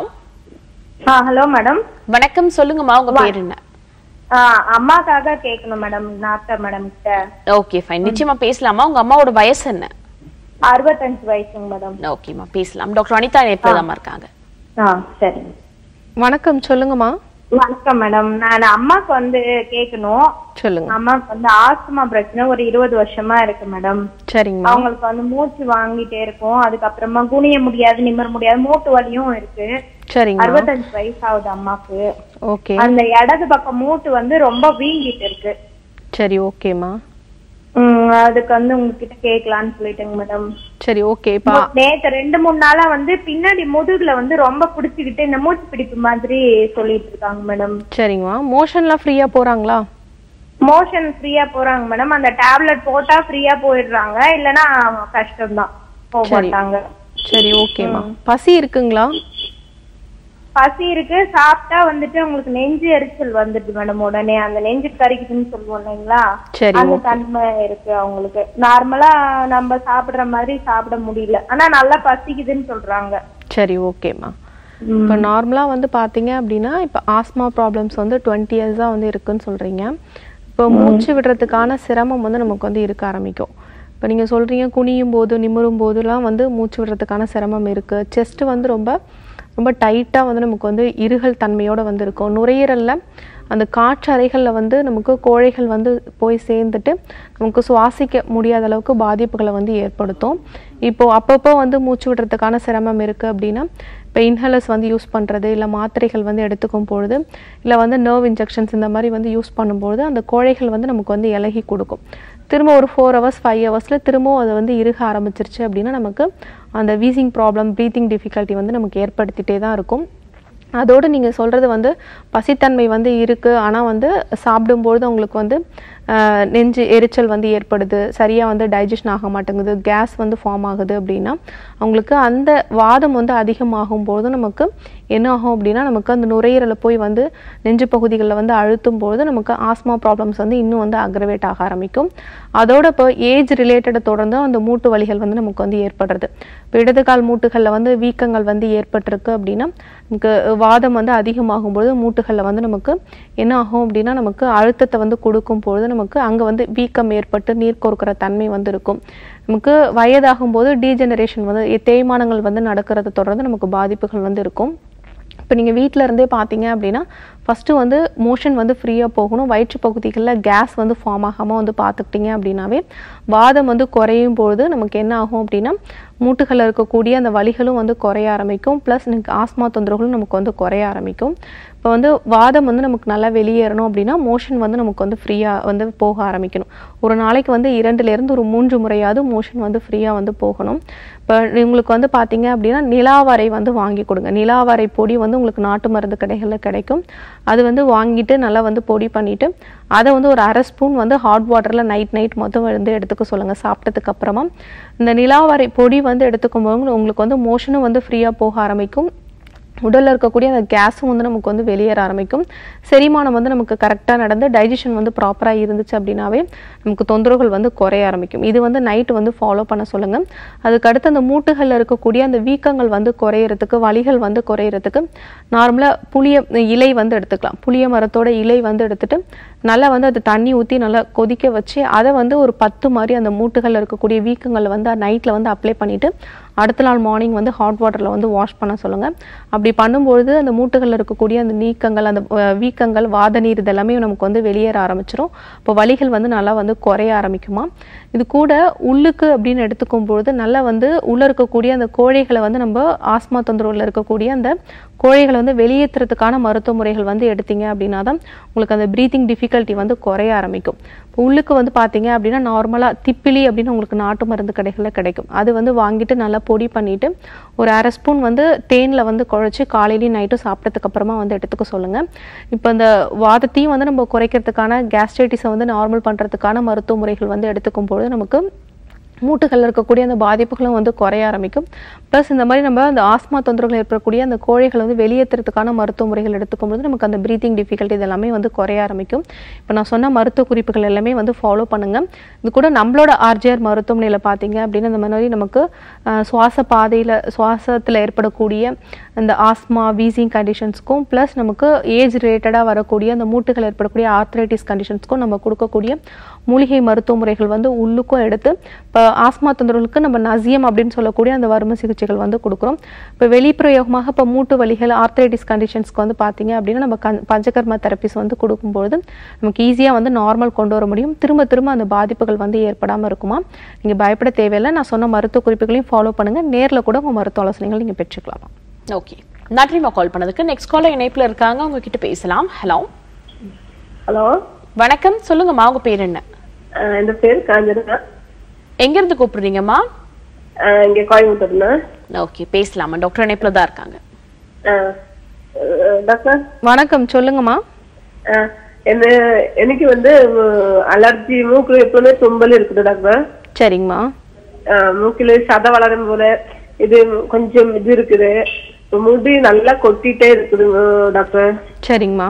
ஹலோ மேடம், வணக்கம். சொல்லுங்கம்மா, உங்க பேர் என்ன? அம்மாக்காக கேட்கணும் மேடம், டாக்டர் மேடம் கிட்ட. ஓகே ஃபைன், நிச்சயமா பேசலாமா. உங்க அம்மாவோட வயசு என்ன? அறுபத்தஞ்சு வயசுங்க மேடம். ஓகேம்மா பேசலாம். டாக்டர் அனிதா எப்போதாம்மா இருக்காங்க? ஆ சரி. வணக்கம், சொல்லுங்கம்மா. வணக்கம் மேடம், நான் அம்மாக்கு வந்து கேட்கணும். சொல்லுங்க. அம்மாக்கு வந்து ஆஸ்துமா பிரச்சனை ஒரு இருபது வருஷமா இருக்கு மேடம். சரிங்க. அவங்களுக்கு வந்து மூச்சு வாங்கிட்டே இருக்கும், அதுக்கப்புறமா குனிய முடியாது, நிமிர முடியாது, மூட்டு வலியும் இருக்கு. சரிங்க. அறுபத்தஞ்சு வயசு ஆகுது அம்மாக்கு. ஓகே. அந்த இடது பக்கம் மூட்டு வந்து ரொம்ப வீங்கிட்டு இருக்கு. சரி ஓகேம்மா. அதுக்கு வந்து உங்ககிட்ட கேட்கலான்னு சொல்லிட்டேங்க மேடம். சரி ஓகேப்பா. நேத்து ரெண்டு மூணு நாளா வந்து பின்னாடி முதுகுல வந்து ரொம்ப பிடிச்சுக்கிட்டு இந்த மூச்சு பிடிப்பு மாதிரி சொல்லிட்டு இருக்காங்க மேடம். சரிங்கம்மா. மோஷன்லாம் ஃப்ரீயா போறாங்களா? மோஷன் ஃப்ரீயா போறாங்க மேடம். அந்த டேப்லெட் போட்டா ஃப்ரீயா போயிடுறாங்க, இல்லனா கஷ்டம் தான், போக மாட்டாங்க. சரி ஓகேம்மா. பசி இருக்குங்களா? பசி இருக்கு. சாப்பிட்டா வந்துட்டு உங்களுக்கு நெஞ்சு எரிச்சல் வந்துடுது மேடம். உடனே அந்த நெஞ்சு கறிக்குதுன்னு சொல்லுவோம் இல்லைங்களா, அந்த தன்மை இருக்கு அவங்களுக்கு. நார்மலா நம்ம சாப்பிடுற மாதிரி சாப்பிட முடியல, ஆனா நல்லா பசிக்குதுன்னு சொல்றாங்க. சரி ஓகேம்மா. இப்போ நார்மலாக வந்து பார்த்தீங்க அப்படின்னா இப்போ ஆஸ்மா ப்ராப்ளம்ஸ் வந்து டுவெண்ட்டி இயர்ஸாக வந்து இருக்குன்னு சொல்கிறீங்க. இப்போ மூச்சு விடுறதுக்கான சிரமம் வந்து நமக்கு வந்து இருக்க ஆரம்பிக்கும். இப்போ நீங்கள் சொல்கிறீங்க குனியும் போது நிமிரும் போதுலாம் வந்து மூச்சு விடுறதுக்கான சிரமம் இருக்குது. செஸ்ட்டு வந்து ரொம்ப ரொம்ப டைட்டாக வந்து நமக்கு வந்து இருகல் தன்மையோடு வந்து இருக்கும். நுரையீரலில் அந்த காற்று அறைகளில் வந்து நமக்கு கோழைகள் வந்து போய் சேர்ந்துட்டு நமக்கு சுவாசிக்க முடியாத அளவுக்கு பாதிப்புகளை வந்து ஏற்படுத்தும். இப்போது அப்பப்போ வந்து மூச்சு விடுறதுக்கான சிரமம் இருக்குது அப்படின்னா இப்போ இன்ஹேலர்ஸ் வந்து யூஸ் பண்ணுறது, இல்லை மாத்திரைகள் வந்து எடுத்துக்கும் பொழுது, இல்லை வந்து நர்வ் இன்ஜெக்ஷன்ஸ் இந்த மாதிரி வந்து யூஸ் பண்ணும்பொழுது அந்த கோழைகள் வந்து நமக்கு வந்து இலகி கொடுக்கும். திரும்ப ஒரு ஃபோர் ஹவர்ஸ் ஃபைவ் ஹவர்ஸில் திரும்பவும் அதை வந்து இறுக ஆரம்பிச்சிருச்சு அப்படின்னா நமக்கு அந்த வீசிங் ப்ராப்ளம், ப்ரீத்திங் டிஃபிகல்ட்டி வந்து நமக்கு ஏற்படுத்திகிட்டே தான் இருக்கும். அதோடு நீங்கள் சொல்கிறது வந்து பசித்தன்மை வந்து இருக்குது, ஆனால் வந்து சாப்பிடும்பொழுது உங்களுக்கு வந்து நெஞ்சு எரிச்சல் வந்து ஏற்படுது, சரியாக வந்து டைஜஷன் ஆக மாட்டேங்குது, கேஸ் வந்து ஃபார்ம் ஆகுது அப்படின்னா அவங்களுக்கு அந்த வாதம் வந்து அதிகமாகும் போது நமக்கு என்ன ஆகும் அப்படின்னா நமக்கு அந்த நுரையீரலை போய் வந்து நெஞ்சு பகுதிகளில் வந்து அழுத்தும் போது நமக்கு ஆஸ்மா ப்ராப்ளம்ஸ் வந்து இன்னும் வந்து அக்ரவேட் ஆக ஆரம்பிக்கும். அதோட இப்போ ஏஜ் ரிலேட்டடை தொடர்ந்து அந்த மூட்டு வலிகள் வந்து நமக்கு வந்து ஏற்படுறது. இப்போ இடதுகால் மூட்டுகளில் வந்து வீக்கங்கள் வந்து ஏற்பட்டிருக்கு அப்படின்னா நமக்கு வாதம் வந்து அதிகமாகும்பொழுது மூட்டுகளில் வந்து நமக்கு என்ன ஆகும் அப்படின்னா நமக்கு அழுத்தத்தை வந்து கொடுக்கும் பொழுது நமக்கு அங்கே வந்து வீக்கம் ஏற்பட்டு நீர் கோர்க்கிற தன்மை வந்து இருக்கும். நமக்கு வயதாகும் போது டீஜெனரேஷன் வந்து தேய்மானங்கள் வந்து நடக்கிறத தொடர்ந்து நமக்கு பாதிப்புகள் வந்து இருக்கும். இப்போ நீங்கள் வீட்டில் இருந்தே பார்த்தீங்க அப்படின்னா ஃபஸ்ட்டு வந்து மோஷன் வந்து ஃப்ரீயாக போகணும், வயிற்று பகுதிகளில் கேஸ் வந்து ஃபார்ம் ஆகாமல் வந்து பார்த்துக்கிட்டிங்க அப்படின்னாவே வாதம் வந்து குறையும் பொழுது நமக்கு என்ன ஆகும் அப்படின்னா மூட்டுகளில் இருக்கக்கூடிய அந்த வலிகளும் வந்து குறைய ஆரம்பிக்கும், ப்ளஸ் எனக்கு ஆஸ்மா தொந்தரவுகளும் நமக்கு வந்து குறைய ஆரம்பிக்கும். இப்போ வந்து வாதம் வந்து நமக்கு நல்லா வெளியேறணும் அப்படின்னா மோஷன் வந்து நமக்கு வந்து ஃப்ரீயாக வந்து போக ஆரம்பிக்கணும். ஒரு நாளைக்கு வந்து இரண்டுலேருந்து ஒரு மூன்று முறையாவது மோஷன் வந்து ஃப்ரீயாக வந்து போகணும். இப்போ உங்களுக்கு வந்து பார்த்தீங்க அப்படின்னா நிலாவரை வந்து வாங்கி கொடுங்க. நிலாவரை பொடி வந்து உங்களுக்கு நாட்டு மருந்து கடைகளில் கிடைக்கும். அது வந்து வாங்கிட்டு நல்லா வந்து பொடி பண்ணிவிட்டு அதை வந்து ஒரு அரை ஸ்பூன் வந்து ஹாட் வாட்டரில் நைட் நைட் மொத்தம் வந்து எடுத்துக்க சொல்லுங்கள். சாப்பிட்டதுக்கு அப்புறமா இந்த நிலாவரை பொடி வந்து எடுத்துக்கும் போது உங்களுக்கு வந்து மோஷனும் வந்து ஃப்ரீயாக போக ஆரம்பிக்கும், உடலில் இருக்கக்கூடிய அந்த கேஸும் வந்து நமக்கு வந்து வெளியேற ஆரம்பிக்கும், செரிமானம் வந்து நமக்கு கரெக்டாக நடந்து டைஜஷன் வந்து ப்ராப்பராக இருந்துச்சு அப்படின்னாவே நமக்கு தொந்தரவுகள் வந்து குறைய ஆரம்பிக்கும். இது வந்து நைட்டு வந்து ஃபாலோ பண்ண சொல்லுங்கள். அதுக்கடுத்து அந்த மூட்டுகளில் இருக்கக்கூடிய அந்த வீக்கங்கள் வந்து குறையிறதுக்கு, வலிகள் வந்து குறையிறதுக்கு நார்மலாக புளிய இலை வந்து எடுத்துக்கலாம். புளிய மரத்தோட இலை வந்து எடுத்துட்டு நல்லா வந்து அது தண்ணி ஊற்றி நல்லா கொதிக்க வச்சு அதை வந்து ஒரு பத்து மாதிரி அந்த மூட்டுகளில் இருக்கக்கூடிய வீக்கங்களை வந்து நைட்டில் வந்து அப்ளை பண்ணிவிட்டு அடுத்த நாள் மார்னிங் வந்து ஹாட் வாட்டரில் வந்து வாஷ் பண்ண சொல்லுங்கள். அப்படி பண்ணும்பொழுது அந்த மூட்டுகளில் இருக்கக்கூடிய அந்த நீக்கங்கள், அந்த வீக்கங்கள், வாத நீர் இதெல்லாமே நமக்கு வந்து வெளியேற ஆரம்பிச்சிடும். இப்போ வலிகள் வந்து நல்லா வந்து குறைய ஆரம்பிக்குமா. இது கூட உள்ளுக்கு அப்படின்னு எடுத்துக்கும் பொழுது நல்லா வந்து உள்ளே இருக்கக்கூடிய அந்த கோழைகளை வந்து நம்ம ஆஸ்மா தொந்தரவில் இருக்கக்கூடிய அந்த கோழைகளை வந்து வெளியேற்றுறதுக்கான மருத்துவ முறைகள் வந்து எடுத்தீங்க அப்படின்னா தான் உங்களுக்கு அந்த ப்ரீத்திங் டிஃபிகல்ட்டி வந்து குறைய ஆரம்பிக்கும். உள்ளுக்கு வந்து பார்த்தீங்க அப்படின்னா நார்மலாக திப்பிலி அப்படின்னு உங்களுக்கு நாட்டு மருந்து கடைகளில் கிடைக்கும். அது வந்து வாங்கிட்டு நல்லா பொடி பண்ணிவிட்டு ஒரு அரை ஸ்பூன் வந்து தேனில் வந்து குழைச்சி காலையிலையும் நைட்டும் சாப்பிட்டதுக்கு அப்புறமா வந்து எடுத்துக்க சொல்லுங்கள். இப்போ இந்த வாதத்தையும் வந்து நம்ம குறைக்கிறதுக்கான கேஸ்ட்ரைட்டிஸை வந்து நார்மல் பண்ணுறதுக்கான மருத்துவ முறைகள் வந்து எடுத்துக்கும் பொழுது நமக்கு மூட்டுகளில் இருக்கக்கூடிய அந்த பாதிப்புகளும் வந்து குறைய ஆரம்பிக்கும். ப்ளஸ் இந்த மாதிரி நம்ம அந்த ஆஸ்மா தொந்தரவுகள் ஏற்படக்கூடிய அந்த கோழைகளை வந்து வெளியேற்றுறதுக்கான மருத்துவ முறைகள் எடுத்துக்கும்போது நமக்கு அந்த ப்ரீத்திங் டிஃபிகல்ட்டி இதெல்லாமே வந்து குறைய ஆரம்பிக்கும். இப்போ நான் சொன்ன மருத்துவ குறிப்புகள் எல்லாமே வந்து ஃபாலோ பண்ணுங்கள். இது கூட நம்மளோட ஆர்ஜிஆர் மருத்துவமனையில் பார்த்தீங்க அப்படின்னு இந்த மாதிரி நமக்கு சுவாச பாதையில் சுவாசத்தில் ஏற்படக்கூடிய அந்த ஆஸ்மா வீசிங் கண்டிஷன்ஸ்க்கும் ப்ளஸ் நமக்கு ஏஜ் ரிலேட்டடாக வரக்கூடிய அந்த மூட்டுகள் ஏற்படக்கூடிய ஆர்த்ரைட்டிஸ் கண்டிஷன்ஸ்க்கும் நம்ம கொடுக்கக்கூடிய மூலிகை மருத்துவ முறைகள் வந்து உள்ளுக்கும் எடுத்து இப்போ ஆஸ்மா தொந்தரவுகளுக்கு நம்ம நசியம் அப்படின்னு சொல்லக்கூடிய அந்த வரும சிகிச்சைகள் வந்து கொடுக்குறோம். இப்போ வெளிப்பிரயோகமாக இப்போ மூட்டு வலிகள் ஆர்த்ரைட்டிஸ் கண்டிஷன்ஸ்க்கு வந்து பார்த்தீங்க அப்படின்னா நம்ம கண் பஞ்சகர்மா தெரப்பிஸ் வந்து கொடுக்கும்பொழுது நமக்கு ஈஸியாக வந்து நார்மல் கொண்டு வர முடியும். திரும்ப திரும்ப அந்த பாதிப்புகள் வந்து ஏற்படாமல் இருக்குமா. நீங்கள் பயப்பட தேவையில்லை. நான் சொன்ன மருத்துவ குறிப்புகளையும் ஃபாலோ பண்ணுங்கள். நேரில் கூட உங்கள் மருத்துவ ஆலோசனைகள் நீங்கள் பெற்றுக்கலாமா. ஓகே, நன்றிமா கால் பண்ணதுக்கு. நெக்ஸ்ட் காலர் இணைப்புல இருக்காங்க, உங்ககிட்ட பேசலாம். ஹலோ ஹலோ வணக்கம், சொல்லுங்கம்மா உங்க பேர் என்ன? இந்த பேர் காஞ்சனா. எங்க இருந்து கூப்பிடுறீங்கம்மா? இங்க கோயம்புத்தூர்னா. ஓகே, பேசலாமா, டாக்டர் இணைப்புல தான் இருக்காங்க. டாக்டர் வணக்கம், சொல்லுங்கம்மா. என்ன எனக்கு வந்து அலர்ஜி, மூக்குல எப்பவுமே தும்பல் இருக்குது டாக்டர். சரிங்கம்மா. மூக்குல சத வளரும் போல இது கொஞ்சம் இது இருக்குது, முடி நல்லா கொட்டிட்டே இருக்குதுங்க டாக்டர். சரிங்கம்மா.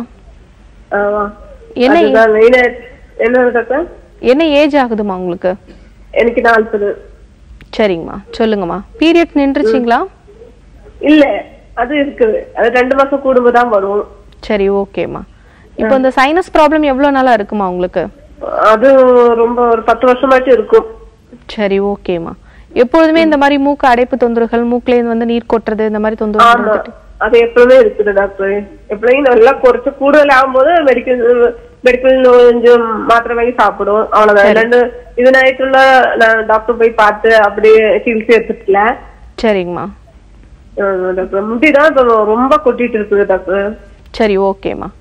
என்ன டாக்டர்? என்ன ஏஜ் ஆகுதுமா உங்களுக்கு? எனக்கு நாற்பது. சரிங்கம்மா, சொல்லுங்கம்மா. பீரியட் நின்றுச்சிங்களா? இல்ல, அது இருக்குது, அது ரெண்டு மாசம் கூடும்போதுதான் வரும். சரி, ஓகேம்மா. இப்போ இந்த சைனஸ் ப்ராப்ளம் எவ்வளவு நாளா இருக்குமா உங்களுக்கு? அது ரொம்ப ஒரு பத்து வருஷமாச்சும் இருக்கும். சரி, ஓகேம்மா. எப்பொழுதுமே இந்த மாதிரி மூக்கு அடைப்பு தொந்தரவுகள், மூக்குல இருந்து வந்து நீர் கொட்டுறது, இந்த மாதிரி தொந்தரவுகள் அது எப்பவுமே இருக்குது டாக்டர். எப்படியும் நல்லா குறைச்சு கூடுதல் ஆகும்போது மெடிக்கல் மெடிக்கல் கொஞ்சம் மாத்திரை வாங்கி சாப்பிடும், அவ்வளவுதான். ரெண்டு இது நைட்டுல நான் டாக்டர் போய் பார்த்து அப்படியே சிகிச்சை எடுத்துக்கல. சரிங்கம்மா. டாக்டர் முடிதான் ரொம்ப கொட்டிட்டு இருக்குது டாக்டர். சரி, ஓகேம்மா.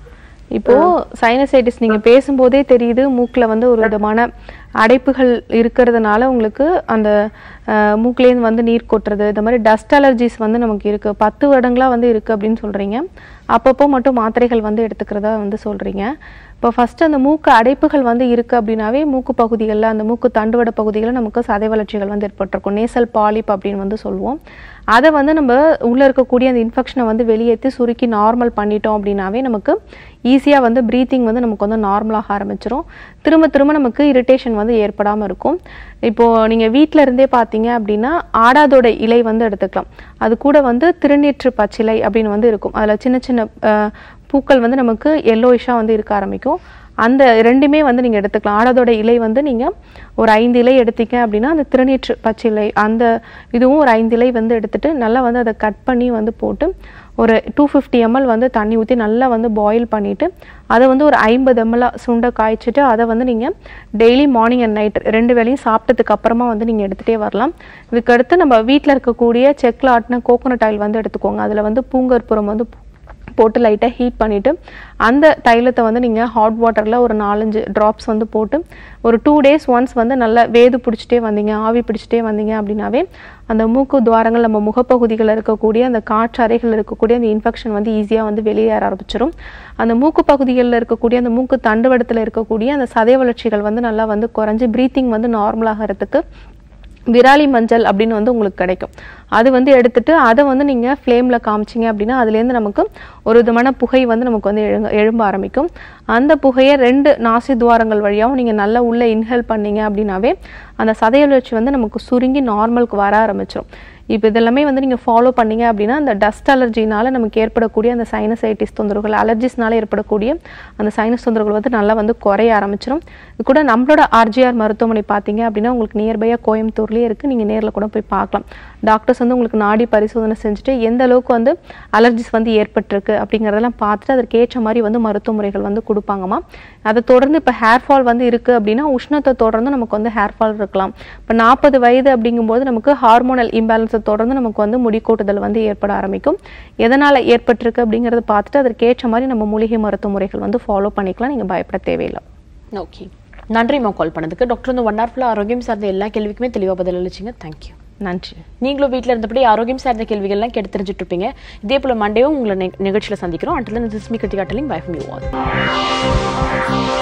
இப்போ சைனசைட்டிஸ் நீங்க பேசும்போதே தெரியுது மூக்குல வந்து ஒரு விதமான அடைப்புகள் இருக்கிறதுனால உங்களுக்கு அந்த மூக்குலேருந்து வந்து நீர் கொட்டுறது, இந்த மாதிரி டஸ்ட் அலர்ஜிஸ் வந்து நமக்கு இருக்கு, பத்து வருடங்களா வந்து இருக்கு அப்படின்னு சொல்றீங்க. அப்பப்போ மட்டும் மாத்திரைகள் வந்து எடுத்துக்கிறதா வந்து சொல்றீங்க. இப்போ ஃபர்ஸ்ட் அந்த மூக்கு அடைப்புகள் வந்து இருக்கு அப்படின்னாவே மூக்கு பகுதிகளில் அந்த மூக்கு தண்டுவட பகுதிகளில் நமக்கு சதை வளர்ச்சிகள் வந்து ஏற்பட்டிருக்கும், நேசல் பாலிப் அப்படின்னு வந்து சொல்லுவோம். அதை வந்து நம்ம உள்ள இருக்கக்கூடிய அந்த இன்ஃபெக்ஷனை வந்து வெளியேற்றி சுருக்கி நார்மல் பண்ணிட்டோம் அப்படின்னாவே நமக்கு ஈஸியாக வந்து ப்ரீத்திங் வந்து நமக்கு வந்து நார்மலாக ஆரம்பிச்சிடும். திரும்ப திரும்ப நமக்கு இரிட்டேஷன் வந்து ஏற்படாமல் இருக்கும். இப்போது நீங்கள் வீட்டில் இருந்தே பார்த்தீங்க அப்படின்னா ஆடாதோட இலை வந்து எடுத்துக்கலாம். அது கூட வந்து திருநீற்று பச்சிலை அப்படின்னு வந்து இருக்கும். அதில் சின்ன சின்ன பூக்கள் வந்து நமக்கு எல்லோயிஷாக வந்து இருக்க ஆரம்பிக்கும். அந்த ரெண்டுமே வந்து நீங்கள் எடுத்துக்கலாம். ஆடாதோட இலை வந்து நீங்கள் ஒரு ஐந்து இலை எடுத்தீங்க அப்படின்னா அந்த திருநீற்று பச்சிலை அந்த இதுவும் ஒரு ஐந்து இலை வந்து எடுத்துட்டு நல்லா வந்து அதை கட் பண்ணி வந்து போட்டு ஒரு டூ ஃபிஃப்டி எம்எல் வந்து தண்ணி ஊற்றி நல்லா வந்து பாயில் பண்ணிவிட்டு அதை வந்து ஒரு ஐம்பது எம்எல் சுண்டை காய்ச்சிட்டு அதை வந்து நீங்கள் டெய்லி மார்னிங் அண்ட் நைட் ரெண்டு வேளையும் சாப்பிட்டதுக்கு அப்புறமா வந்து நீங்கள் எடுத்துகிட்டே வரலாம். இதுக்கடுத்து நம்ம வீட்டில் இருக்கக்கூடிய செக்கில் ஆட்டின கோகோனட் ஆயில் வந்து எடுத்துக்கோங்க. அதில் வந்து பூங்கற்புரம் வந்து போட்டு லைட்டாக ஹீட் பண்ணிவிட்டு அந்த தைலத்தை வந்து நீங்கள் ஹாட் வாட்டரில் ஒரு நாலஞ்சு ட்ராப்ஸ் வந்து போட்டு ஒரு டூ டேஸ் ஒன்ஸ் வந்து நல்லா வேது பிடிச்சிட்டே வந்தீங்க, ஆவி பிடிச்சிட்டே வந்தீங்க அப்படின்னாவே அந்த மூக்கு துவாரங்கள் நம்ம முகப்பகுதிகளில் இருக்கக்கூடிய அந்த காற்று அறைகள் இருக்கக்கூடிய அந்த இன்ஃபெக்ஷன் வந்து ஈஸியாக வந்து வெளியேற ஆரம்பிச்சிடும். அந்த மூக்கு பகுதிகளில் இருக்கக்கூடிய அந்த மூக்கு தண்டுவடத்தில் இருக்கக்கூடிய அந்த சதை வளர்ச்சிகள் வந்து நல்லா வந்து குறைஞ்சி ப்ரீத்திங் வந்து நார்மலாகிறதுக்கு விராலி மஞ்சள் அப்படின்னு வந்து உங்களுக்கு கிடைக்கும். அது வந்து எடுத்துட்டு அதை வந்து நீங்கள் ஃப்ளேமில் காமிச்சிங்க அப்படின்னா அதுலேருந்து நமக்கு ஒரு விதமான புகை வந்து நமக்கு வந்து எழுங்க எழும்ப ஆரம்பிக்கும். அந்த புகையை ரெண்டு நாசி துவாரங்கள் வழியாகவும் நீங்கள் நல்லா உள்ளே இன்ஹேல் பண்ணீங்க அப்படின்னாவே அந்த சதை வளர்ச்சி வந்து நமக்கு சுருங்கி நார்மலுக்கு வர ஆரம்பிச்சிடும். இப்போ இதெல்லாமே வந்து நீங்கள் ஃபாலோ பண்ணீங்க அப்படின்னா அந்த டஸ்ட் அலர்ஜினால நமக்கு ஏற்படக்கூடிய அந்த சைனசைட்டிஸ் தொந்தரவுகள், அலர்ஜிஸ்னால ஏற்படக்கூடிய அந்த சைனஸ் தொந்தரவுகள் வந்து நல்லா வந்து குறைய ஆரம்பிச்சிடும். இது கூட நம்மளோட ஆர்ஜிஆர் மருத்துவமனை பார்த்தீங்க அப்படின்னா உங்களுக்கு நியர்பையாக கோயம்புத்தூர்லேயே இருக்குது. நீங்கள் நேரில் கூட போய் பார்க்கலாம். டாக்டர்ஸ் வந்து உங்களுக்கு நாடி பரிசோதனை செஞ்சுட்டு எந்த அளவுக்கு வந்து அலர்ஜிஸ் வந்து ஏற்பட்டிருக்கு அப்படிங்கிறதெல்லாம் பார்த்துட்டு அதற்கு ஏற்ற மாதிரி வந்து மருத்துவ முறைகள் வந்து கொடுப்பாங்கம்மா. அதை தொடர்ந்து இப்போ ஹேர் ஃபால் வந்து இருக்குது அப்படின்னா உஷ்ணத்தை தொடர்ந்து நமக்கு வந்து ஹேர் ஃபால் இருக்கலாம். இப்போ நாற்பது வயது அப்படிங்கும்போது நமக்கு ஹார்மோனல் இம்பேலன்ஸை தொடர்ந்து நமக்கு வந்து முடிக்கோட்டுதல் வந்து ஏற்பட ஆரம்பிக்கும். எதனால் ஏற்பட்டிருக்கு அப்படிங்கிறத பார்த்துட்டு அதற்கு ஏற்ற மாதிரி நம்ம மூலிகை மருத்துவ முறைகள் வந்து ஃபாலோ பண்ணிக்கலாம். நீங்கள் பயப்பட தேவையில்லை. ஓகே, நன்றிம்மா கால் பண்ணதுக்கு. டாக்டர் வந்து ஒன் ஹவர்ஃபுல்லாக ஆரோக்கியம் சார்ந்த எல்லா கேள்விக்குமே தெளிவாக பதில் அளிச்சிங்க. தேங்க்யூ. நன்றி. நீங்களும் வீட்டில் இருந்தபடி ஆரோக்கியம் சார்ந்த கேள்விகள்லாம் கேட்டு தெரிஞ்சுட்டு இருப்பீங்க. இதே போல மண்டேவும் உங்களை நிகழ்ச்சியில் சந்திக்கிறோம். Until this is me Krithika telling bye from you all.